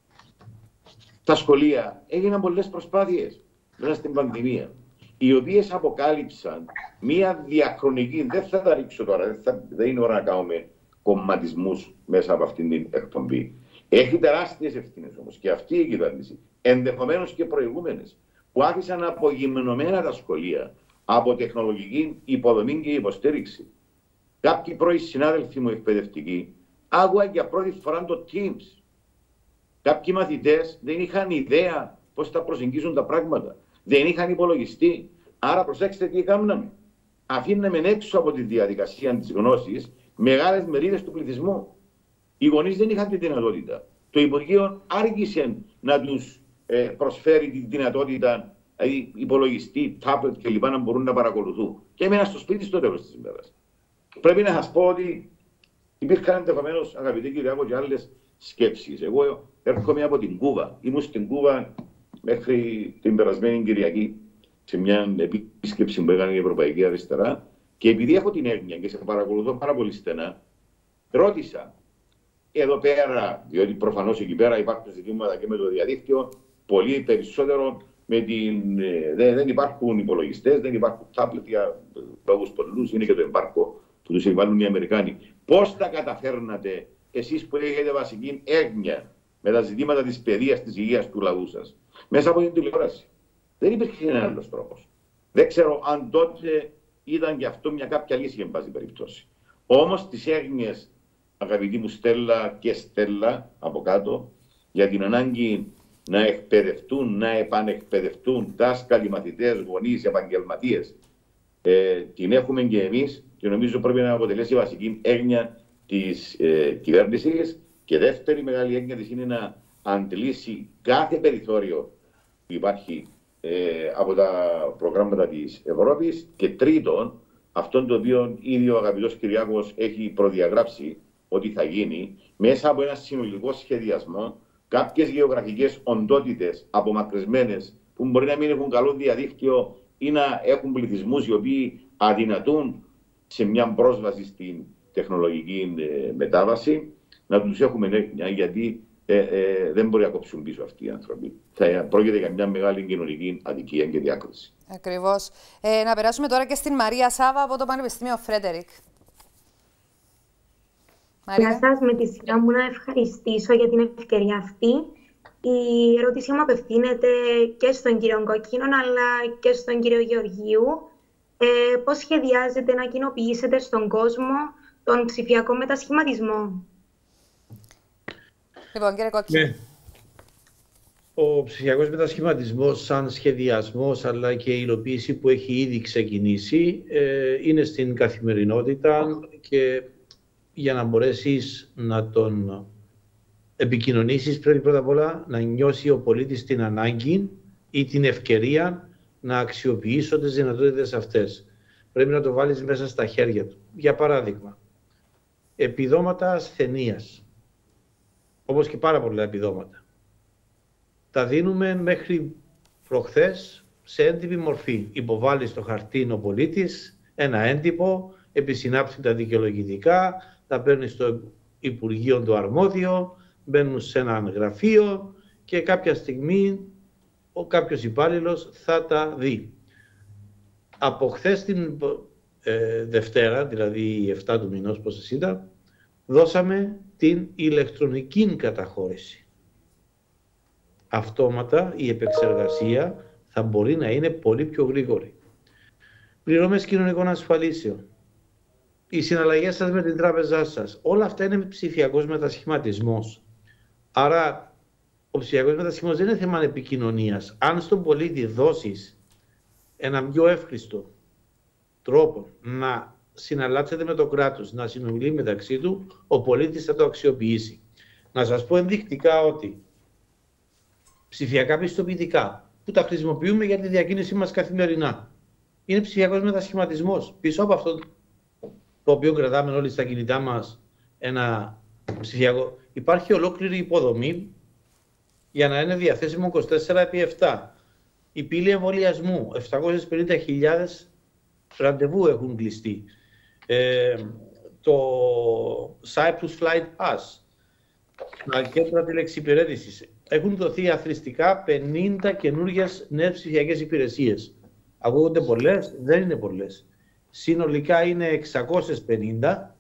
Στα σχολεία έγιναν πολλές προσπάθειες μέσα στην πανδημία, οι οποίες αποκάλυψαν μία διαχρονική, δεν θα τα ρίξω τώρα, δεν είναι ώρα να κάνουμε κομματισμούς μέσα από αυτήν την εκπομπή. Έχει τεράστιες ευθύνες όμως και αυτή η κυβέρνηση, ενδεχομένως και προηγούμενες, που άφησαν απογυμνωμένα τα σχολεία από τεχνολογική υποδομή και υποστήριξη. Κάποιοι πρώοι συνάδελφοι μου εκπαιδευτικοί άκουγαν για πρώτη φορά το Teams. Κάποιοι μαθητές δεν είχαν ιδέα πώς θα προσεγγίσουν τα πράγματα. Δεν είχαν υπολογιστεί. Άρα προσέξτε τι κάναμε. Αφήναμε έξω από τη διαδικασία της γνώσης μεγάλες μερίδες του πληθυσμού. Οι γονείς δεν είχαν τη δυνατότητα. Το Υπουργείο άργησε να τους προσφέρει τη δυνατότητα, δηλαδή υπολογιστή, τάπλετ κλπ. Να μπορούν να παρακολουθούν. Και έμενα στο σπίτι στο τέλος της ημέρας. Πρέπει να σας πω ότι υπήρχαν ενδεχομένως, αγαπητοί Κυριάκο, και άλλες σκέψεις. Εγώ έρχομαι από την Κούβα. Ήμουν στην Κούβα μέχρι την περασμένη Κυριακή σε μια επίσκεψη που έκανε η Ευρωπαϊκή Αριστερά, και επειδή έχω την έννοια και σε παρακολουθώ πάρα πολύ στενά, ρώτησα εδώ πέρα, διότι προφανώς εκεί πέρα υπάρχουν ζητήματα και με το διαδίκτυο, πολύ περισσότερο δεν υπάρχουν υπολογιστές, δεν υπάρχουν τάμπλετ για λόγους πολλούς, είναι και το εμπάρκο που τους επιβάλλουν οι Αμερικάνοι. Πώς τα καταφέρνατε εσείς που έχετε βασική έγνοια με τα ζητήματα της παιδείας, της υγείας του λαού σας, μέσα από την τηλεόραση? Δεν υπήρχε ένα άλλος τρόπος. Δεν ξέρω αν τότε ήταν γι' αυτό μια κάποια λύση, εν πάση περιπτώσει. Όμως τις έγνοιες, αγαπητή μου Στέλλα και Στέλλα από κάτω, για την ανάγκη να εκπαιδευτούν, να επανεκπαιδευτούν δάσκαλοι, μαθητές, γονείς, επαγγελματίες, την έχουμε και εμείς και νομίζω πρέπει να αποτελέσει βασική έγνοια της κυβέρνησης. Και δεύτερη μεγάλη έγνοια της είναι να αντλήσει κάθε περιθώριο που υπάρχει από τα προγράμματα της Ευρώπης. Και τρίτον, αυτόν το οποίο ήδη ο αγαπητός Κυριάκος έχει προδιαγράψει ότι θα γίνει μέσα από ένα συνολικό σχεδιασμό, κάποιες γεωγραφικές οντότητες απομακρυσμένες που μπορεί να μην έχουν καλό διαδίκτυο ή να έχουν πληθυσμούς οι οποίοι αδυνατούν σε μια πρόσβαση στην τεχνολογική μετάβαση, να τους έχουμε έννοια, γιατί δεν μπορεί να κόψουν πίσω αυτοί οι άνθρωποι. Θα πρόκειται για μια μεγάλη κοινωνική αδικία και διάκριση. Ακριβώς. Να περάσουμε τώρα και στην Μαρία Σάβα από το Πανεπιστήμιο Φρέντερικ. Γεια σας, με τη σειρά μου να ευχαριστήσω για την ευκαιρία αυτή. Η ερώτησή μου απευθύνεται και στον κύριο Κόκκινο αλλά και στον κύριο Γεωργίου. Πώς σχεδιάζετε να κοινοποιήσετε στον κόσμο τον ψηφιακό μετασχηματισμό? Λοιπόν, κύριε Κόκκινο. Ναι. Ο ψηφιακός μετασχηματισμός σαν σχεδιασμός αλλά και η υλοποίηση που έχει ήδη ξεκινήσει είναι στην καθημερινότητα και για να μπορέσεις να τον επικοινωνήσεις πρέπει πρώτα απ' όλα να νιώσει ο πολίτης την ανάγκη ή την ευκαιρία να αξιοποιήσει τις δυνατότητες αυτές. Πρέπει να το βάλεις μέσα στα χέρια του. Για παράδειγμα, επιδόματα ασθενείας, όπως και πάρα πολλά επιδόματα. Τα δίνουμε μέχρι προχθές σε έντυπη μορφή. Υποβάλλει στο χαρτί ο πολίτης ένα έντυπο, επισυνάπτει τα δικαιολογητικά, τα παίρνει στο Υπουργείο το αρμόδιο, μπαίνουν σε ένα γραφείο και κάποια στιγμή κάποιος υπάλληλος θα τα δει. Από χθες την Δευτέρα, δηλαδή 7 του μηνός, πώς ήταν, δώσαμε την ηλεκτρονική καταχώρηση. Αυτόματα η επεξεργασία θα μπορεί να είναι πολύ πιο γρήγορη. Πληρώμες κοινωνικών ασφαλίσεων, οι συναλλαγές σας με την τράπεζά σας, όλα αυτά είναι ψηφιακός μετασχηματισμός. Άρα ο ψηφιακός μετασχηματισμός δεν είναι θέμα επικοινωνίας. Αν στον πολίτη δώσεις ένα πιο εύχριστο τρόπο να συναλλάσσεται με το κράτος, να συνομιλεί μεταξύ του, ο πολίτης θα το αξιοποιήσει. Να σας πω ενδεικτικά ότι ψηφιακά πιστοποιητικά που τα χρησιμοποιούμε για τη διακίνησή μας καθημερινά είναι ψηφιακός μετασχηματισμός. Πίσω από αυτό το οποίο κρατάμε όλοι στα κινητά μας ένα ψηφιακό, υπάρχει ολόκληρη υποδομή για να είναι διαθέσιμο 24/7. Η πύλη εμβολιασμού, 750.000 ραντεβού έχουν κλειστεί. Το Cyprus Flight Pass, τα κέντρα τηλεξυπηρέτησης. Έχουν δοθεί αθροιστικά 50 καινούργιες νέες ψηφιακές υπηρεσίες. Ακούγονται πολλές, δεν είναι πολλές. Συνολικά είναι 650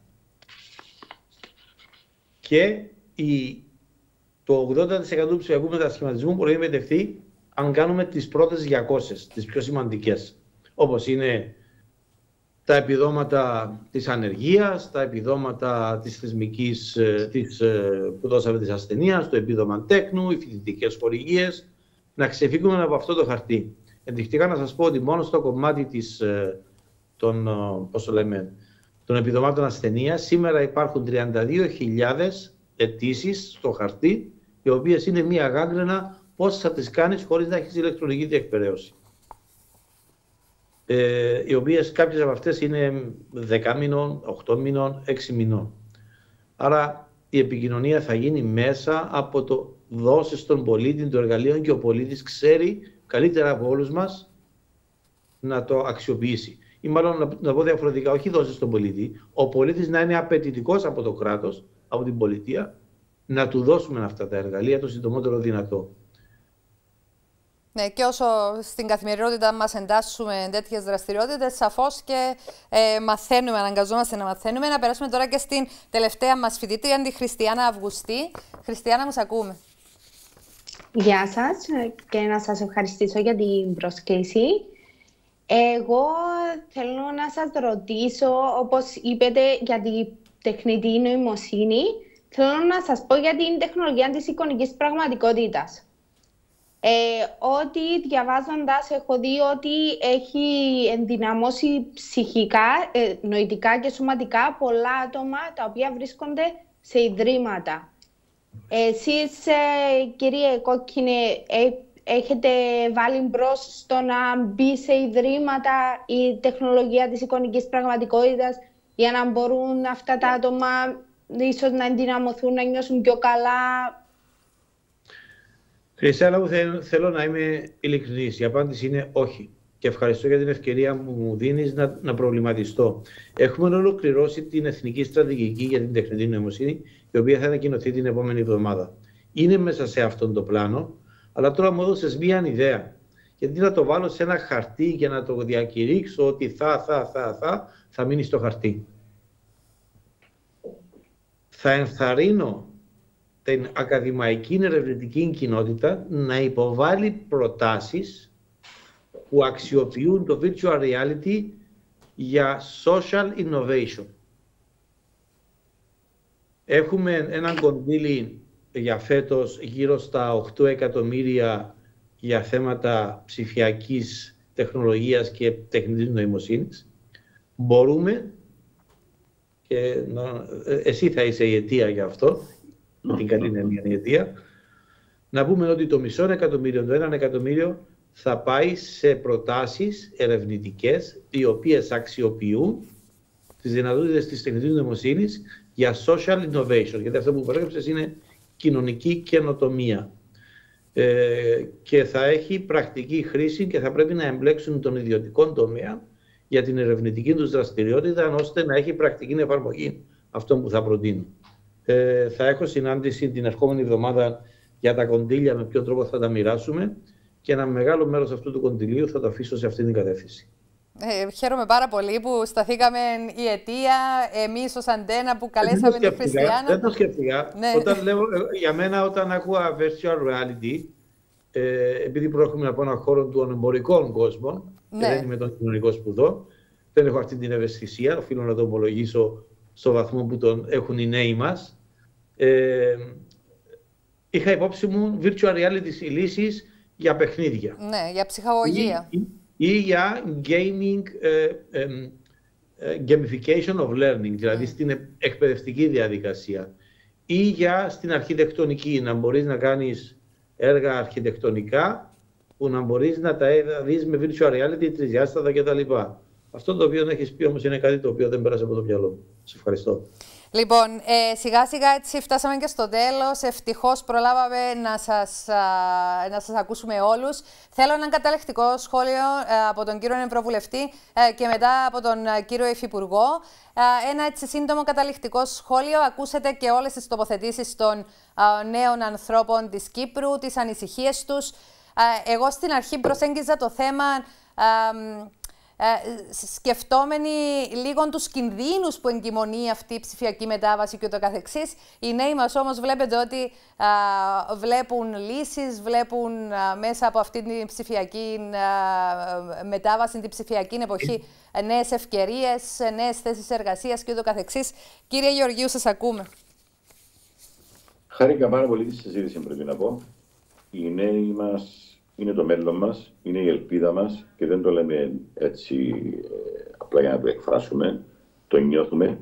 και το 80% του ψηφιακού μετασχηματισμού μπορεί να επιτευχθεί αν κάνουμε τις πρώτες 200, τις πιο σημαντικές. Όπως είναι τα επιδόματα της ανεργίας, τα επιδόματα της θεσμικής που δώσαμε της ασθενείας, το επίδομα τέκνου, οι φοιτητικές χορηγίες, να ξεφύγουμε από αυτό το χαρτί. Ενδεικτικά να σας πω ότι μόνο στο κομμάτι των επιδομάτων ασθενείας σήμερα υπάρχουν 32.000 αιτήσεις στο χαρτί, οι οποίες είναι μία γάγκρενα πώς θα τις κάνεις χωρίς να έχεις ηλεκτρονική διεκπαιρέωση. Οι οποίες κάποιες από αυτές είναι 10 μηνών, 8 μηνών, 6 μηνών. Άρα η επικοινωνία θα γίνει μέσα από το δώσει στον πολίτη το εργαλείο και ο πολίτης ξέρει καλύτερα από όλους μας να το αξιοποιήσει. Ή μάλλον να πω διαφορετικά, όχι δώσει στον πολίτη, ο πολίτης να είναι απαιτητικός από το κράτος, από την πολιτεία, να του δώσουμε αυτά τα εργαλεία το συντομότερο δυνατό. Ναι, και όσο στην καθημερινότητα μας εντάσσουμε τέτοιες δραστηριότητες, σαφώς και μαθαίνουμε, αναγκαζόμαστε να μαθαίνουμε. Να περάσουμε τώρα και στην τελευταία μας φοιτήτρια, τη Χριστιανά Αυγουστή. Χριστιανά, μας ακούμε. Γεια σας και να σας ευχαριστήσω για την πρόσκληση. Εγώ θέλω να σας ρωτήσω, όπως είπατε, για την τεχνητή νοημοσύνη, θέλω να σας πω για την τεχνολογία της εικονικής πραγματικότητας. Ότι διαβάζοντας έχω δει ότι έχει ενδυναμώσει ψυχικά, νοητικά και σωματικά πολλά άτομα τα οποία βρίσκονται σε ιδρύματα. Εσείς, κύριε Κόκκινε, έχετε βάλει μπρος στο να μπει σε ιδρύματα η τεχνολογία της εικονικής πραγματικότητας για να μπορούν αυτά τα άτομα ίσως να ενδυναμωθούν, να νιώσουν πιο καλά? Χριστιανά, θέλω να είμαι ειλικρινής. Η απάντηση είναι όχι. Και ευχαριστώ για την ευκαιρία που μου δίνεις να προβληματιστώ. Έχουμε ολοκληρώσει την Εθνική Στρατηγική για την Τεχνητή Νοημοσύνη, η οποία θα ανακοινωθεί την επόμενη εβδομάδα. Είναι μέσα σε αυτόν το πλάνο, αλλά τώρα μου έδωσες μία ιδέα. Γιατί να το βάλω σε ένα χαρτί και να το διακηρύξω ότι θα μείνει στο χαρτί. Θα ενθαρρύνω την ακαδημαϊκή ερευνητική κοινότητα να υποβάλει προτάσεις που αξιοποιούν το virtual reality για social innovation. Έχουμε έναν κονδύλι για φέτος γύρω στα 8 εκατομμύρια για θέματα ψηφιακής τεχνολογίας και τεχνητής νοημοσύνης. Μπορούμε, και εσύ θα είσαι η αιτία για αυτό, την καλή είναι η αιτία, να πούμε ότι το μισό εκατομμύριο, το 1 εκατομμύριο θα πάει σε προτάσεις ερευνητικές, οι οποίες αξιοποιούν τις δυνατότητες της τεχνητής νοημοσύνης για social innovation. Γιατί αυτό που προέκυψες είναι κοινωνική καινοτομία. Και θα έχει πρακτική χρήση και θα πρέπει να εμπλέξουν τον ιδιωτικό τομέα για την ερευνητική τους δραστηριότητα, ώστε να έχει πρακτική εφαρμογή αυτό που θα προτείνουν. Θα έχω συνάντηση την ερχόμενη εβδομάδα για τα κονδύλια, με ποιον τρόπο θα τα μοιράσουμε, και ένα μεγάλο μέρος αυτού του κονδυλίου θα το αφήσω σε αυτή την κατεύθυνση. Χαίρομαι πάρα πολύ που σταθήκαμε η αιτία, εμείς ως Αντένα που καλέσαμε τη Χριστιανά. Δεν το σκέφτηκα. Ναι. Για μένα, όταν ακούω virtual reality, επειδή προέρχομαι από έναν χώρο των εμπορικών κόσμων, ναι, και δεν είμαι των κοινωνικών σπουδών, δεν έχω αυτή την ευαισθησία, οφείλω να το ομολογήσω στο βαθμό που τον έχουν οι νέοι μας. Είχα υπόψη μου virtual reality λύσεις για παιχνίδια. Ναι, για ψυχαγωγία. Ή για gaming, gamification of learning, δηλαδή στην εκπαιδευτική διαδικασία. Ή για στην αρχιτεκτονική, να μπορείς να κάνεις έργα αρχιτεκτονικά που να μπορείς να τα δεις με virtual reality, τρισδιάστατα κτλ. Αυτό το οποίο έχεις πει όμως είναι κάτι το οποίο δεν πέρασε από το μυαλό μου. Σας ευχαριστώ. Λοιπόν, σιγά σιγά έτσι φτάσαμε και στο τέλος. Ευτυχώς προλάβαμε να σας ακούσουμε όλους. Θέλω έναν καταλεκτικό σχόλιο από τον κύριο Ευρωβουλευτή και μετά από τον κύριο Υφυπουργό. Ένα έτσι σύντομο καταλεκτικό σχόλιο. Ακούσατε και όλες τις τοποθετήσεις των νέων ανθρώπων της Κύπρου, τις ανησυχίες τους. Εγώ στην αρχή προσέγγιζα το θέμα σκεφτόμενοι λίγο τους κινδύνους που εγκυμονεί αυτή η ψηφιακή μετάβαση και ούτω καθεξής. Οι νέοι μας όμως βλέπετε ότι βλέπουν λύσεις, βλέπουν μέσα από αυτή την ψηφιακή μετάβαση, την ψηφιακή εποχή, νέες ευκαιρίες, νέες θέσεις εργασίας και ούτω καθεξής. Κύριε Γεωργίου, σας ακούμε. Χάρηκα πάρα πολύ τη συζήτηση, πρέπει να πω. Οι νέοι μας είναι το μέλλον μας, είναι η ελπίδα μας και δεν το λέμε έτσι απλά για να το εκφράσουμε, το νιώθουμε.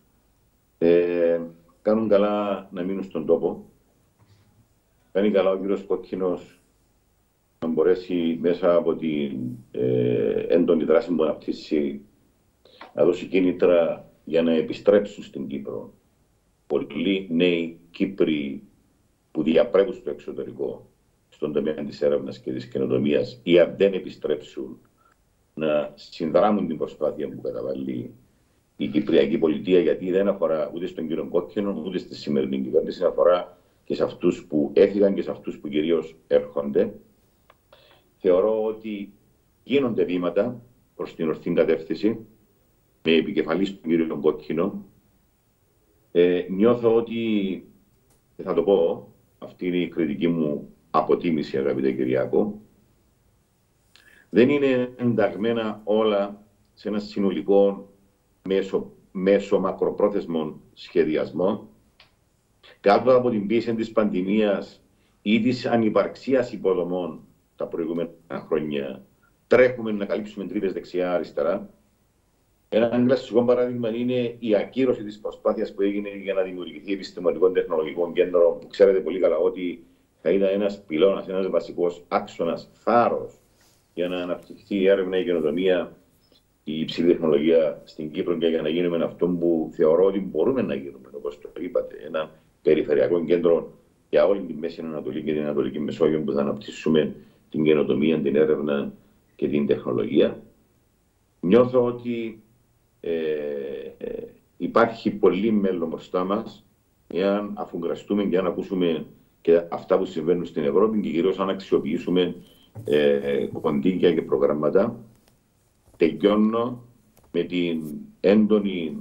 Κάνουν καλά να μείνουν στον τόπο. Κάνει καλά ο κύριος Κόκκινος να μπορέσει μέσα από την έντονη δράση που αναπτύσσει να δώσει κίνητρα για να επιστρέψουν στην Κύπρο. Πολλοί νέοι Κύπροι που διαπρέπουν στο εξωτερικό, στον τομέα της έρευνας και της καινοτομίας, ή αν δεν επιστρέψουν, να συνδράμουν την προσπάθεια που καταβάλει η Κυπριακή πολιτεία, γιατί δεν αφορά ούτε στον κύριο Κόκκινο, ούτε στη σημερινή κυβέρνηση, αφορά και σε αυτούς που έφυγαν και σε αυτούς που κυρίως έρχονται. Θεωρώ ότι γίνονται βήματα προς την ορθή κατεύθυνση, με επικεφαλής του κύριο Κόκκινο. Νιώθω ότι, θα το πω, αυτή είναι η κριτική μου αποτίμηση, αγαπητέ Κυριάκο, δεν είναι ενταγμένα όλα σε ένα συνολικό μέσο μακροπρόθεσμο σχεδιασμό, κάτω από την πίεση της πανδημίας ή της ανυπαρξίας υποδομών τα προηγούμενα χρόνια. Τρέχουμε να καλύψουμε τρύπες δεξιά-αριστερά. Ένα κλασικό παράδειγμα είναι η ακύρωση της προσπάθειας που έγινε για να δημιουργηθεί επιστημονικό τεχνολογικό κέντρο, που ξέρετε πολύ καλά ότι θα ήταν ένας πυλώνας, ένας βασικός άξονας, φάρος για να αναπτυχθεί η έρευνα, η καινοτομία, η υψηλή τεχνολογία στην Κύπρο και για να γίνουμε αυτό που θεωρώ ότι μπορούμε να γίνουμε, όπως το είπατε, ένα περιφερειακό κέντρο για όλη τη Μέση Ανατολή και την Ανατολική Μεσόγειο που θα αναπτύσσουμε την καινοτομία, την έρευνα και την τεχνολογία. Νιώθω ότι υπάρχει πολύ μέλλον μπροστά μας, εάν αφουγκραστούμε και αν ακούσουμε και αυτά που συμβαίνουν στην Ευρώπη και κυρίως αν αξιοποιήσουμε κονδύλια και προγράμματα. Τελειώνω με την έντονη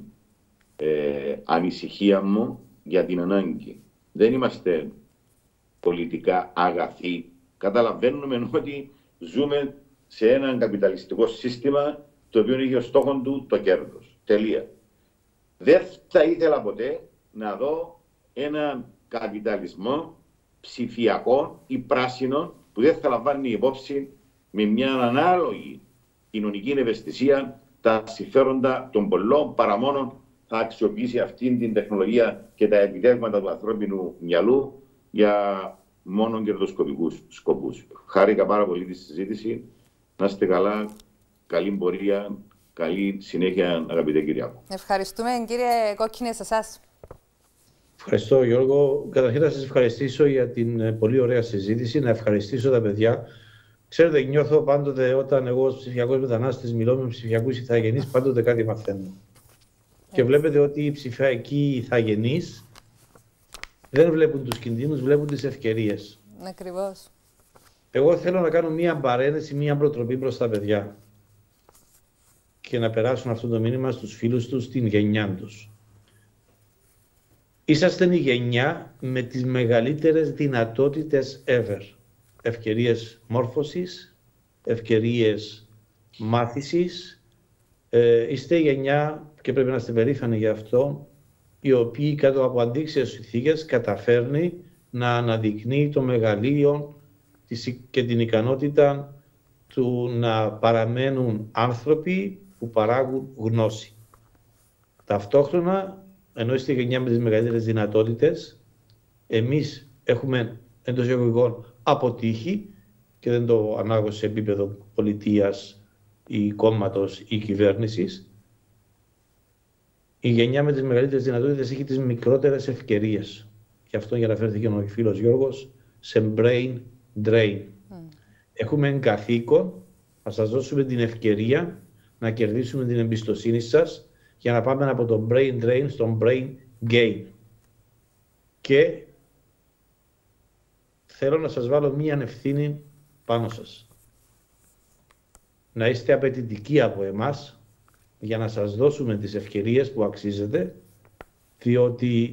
ανησυχία μου για την ανάγκη. Δεν είμαστε πολιτικά αγαθοί. Καταλαβαίνουμε ότι ζούμε σε ένα καπιταλιστικό σύστημα το οποίο έχει ως στόχο του το κέρδος. Τελεία. Δεν θα ήθελα ποτέ να δω έναν καπιταλισμό ψηφιακό ή πράσινο που δεν θα λαμβάνει υπόψη με μια ανάλογη κοινωνική ευαισθησία τα συμφέροντα των πολλών, παρά μόνο θα αξιοποιήσει αυτή την τεχνολογία και τα επιτεύγματα του ανθρώπινου μυαλού για μόνο κερδοσκοπικούς σκοπούς. Χάρηκα πάρα πολύ τη συζήτηση. Να είστε καλά, καλή πορεία, καλή συνέχεια, αγαπητέ Κυριάκο. Ευχαριστούμε, κύριε Κόκκινε, σε εσάς. Ευχαριστώ, Γιώργο. Καταρχήν να σας ευχαριστήσω για την πολύ ωραία συζήτηση, να ευχαριστήσω τα παιδιά. Ξέρετε, νιώθω πάντοτε όταν εγώ ως ψηφιακός μετανάστης μιλώ με ψηφιακούς ηθαγενείς, πάντοτε κάτι μαθαίνω. Και βλέπετε ότι οι ψηφιακοί ηθαγενείς δεν βλέπουν τους κινδύνους, βλέπουν τις ευκαιρίες. Ακριβώς. Εγώ θέλω να κάνω μία παρένθεση, μία προτροπή προς τα παιδιά και να περάσουν αυτό το μήνυμα στους φίλους τους, στην γενιά τους. Είσαστε η γενιά με τις μεγαλύτερες δυνατότητες ever. Ευκαιρίες μόρφωσης, ευκαιρίες μάθησης. Είστε η γενιά, και πρέπει να είστε περήφανοι γι' αυτό, η οποία κάτω από αντίξιες συνθήκες καταφέρνει να αναδεικνύει το μεγαλείο και την ικανότητα του να παραμένουν άνθρωποι που παράγουν γνώση. Ταυτόχρονα, ενώ είστε η γενιά με τις μεγαλύτερες δυνατότητες, εμείς έχουμε εντός εισαγωγικών αποτύχει, και δεν το ανάγω σε επίπεδο πολιτείας ή κόμματος ή κυβέρνησης. Η γενιά με τις μεγαλύτερες δυνατότητες έχει τις μικρότερες ευκαιρίες. Γι' αυτό αναφέρθηκε ο φίλος Γιώργος σε brain drain. Έχουμε καθήκον να σας δώσουμε την ευκαιρία να κερδίσουμε την εμπιστοσύνη σας για να πάμε από το brain drain στο brain gain. Και θέλω να σας βάλω μία ευθύνη πάνω σας. Να είστε απαιτητικοί από εμάς για να σας δώσουμε τις ευκαιρίες που αξίζετε, διότι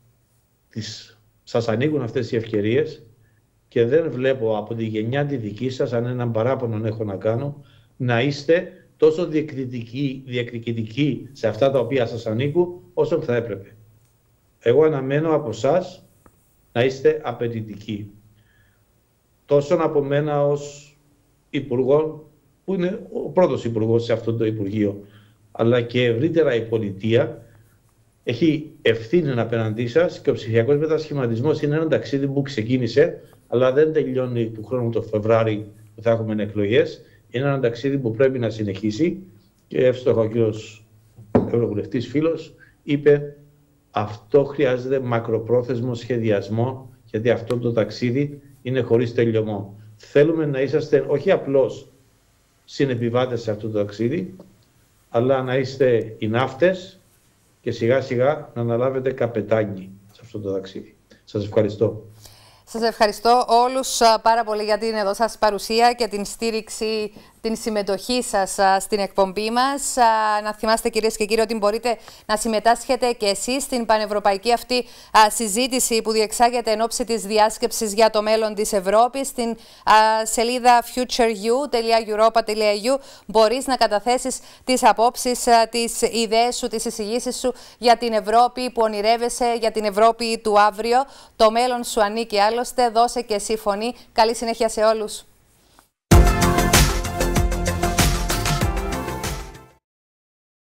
σας ανοίγουν αυτές οι ευκαιρίες και δεν βλέπω από τη γενιά τη δική σας, αν έναν παράπονο έχω να κάνω, να είστε τόσο διεκδικητικοί σε αυτά τα οποία σας ανήκουν όσο θα έπρεπε. Εγώ αναμένω από εσάς να είστε απαιτητικοί. Τόσο από μένα ως Υπουργό, που είναι ο πρώτος Υπουργός σε αυτό το Υπουργείο, αλλά και ευρύτερα η πολιτεία έχει ευθύνη απέναντί σας, και ο ψηφιακός μετασχηματισμός είναι ένα ταξίδι που ξεκίνησε, αλλά δεν τελειώνει του χρόνου το Φεβράρι που θα έχουμε εκλογές. Είναι ένα ταξίδι που πρέπει να συνεχίσει, και εύστοχα ο κύριος Ευρωβουλευτής φίλος είπε αυτό χρειάζεται μακροπρόθεσμο σχεδιασμό, γιατί αυτό το ταξίδι είναι χωρίς τελειωμό. Θέλουμε να είσαστε όχι απλώς συνεπιβάτες σε αυτό το ταξίδι, αλλά να είστε οι ναύτες και σιγά σιγά να αναλάβετε καπετάνιοι σε αυτό το ταξίδι. Σας ευχαριστώ. Σας ευχαριστώ όλους πάρα πολύ για την εδώ σας παρουσία και την στήριξη, την συμμετοχή σας στην εκπομπή μας. Να θυμάστε, κυρίες και κύριοι, ότι μπορείτε να συμμετάσχετε και εσείς στην πανευρωπαϊκή αυτή συζήτηση που διεξάγεται εν ώψη της διάσκεψης για το μέλλον της Ευρώπης. Στην σελίδα futureu.europa.eu μπορείς να καταθέσεις τις απόψεις, τις ιδέες σου, τις εισηγήσεις σου για την Ευρώπη που ονειρεύεσαι, για την Ευρώπη του αύριο. Το μέλλον σου ανήκει άλλωστε. Δώσε και εσύ φωνή. Καλή συνέχεια σε όλους.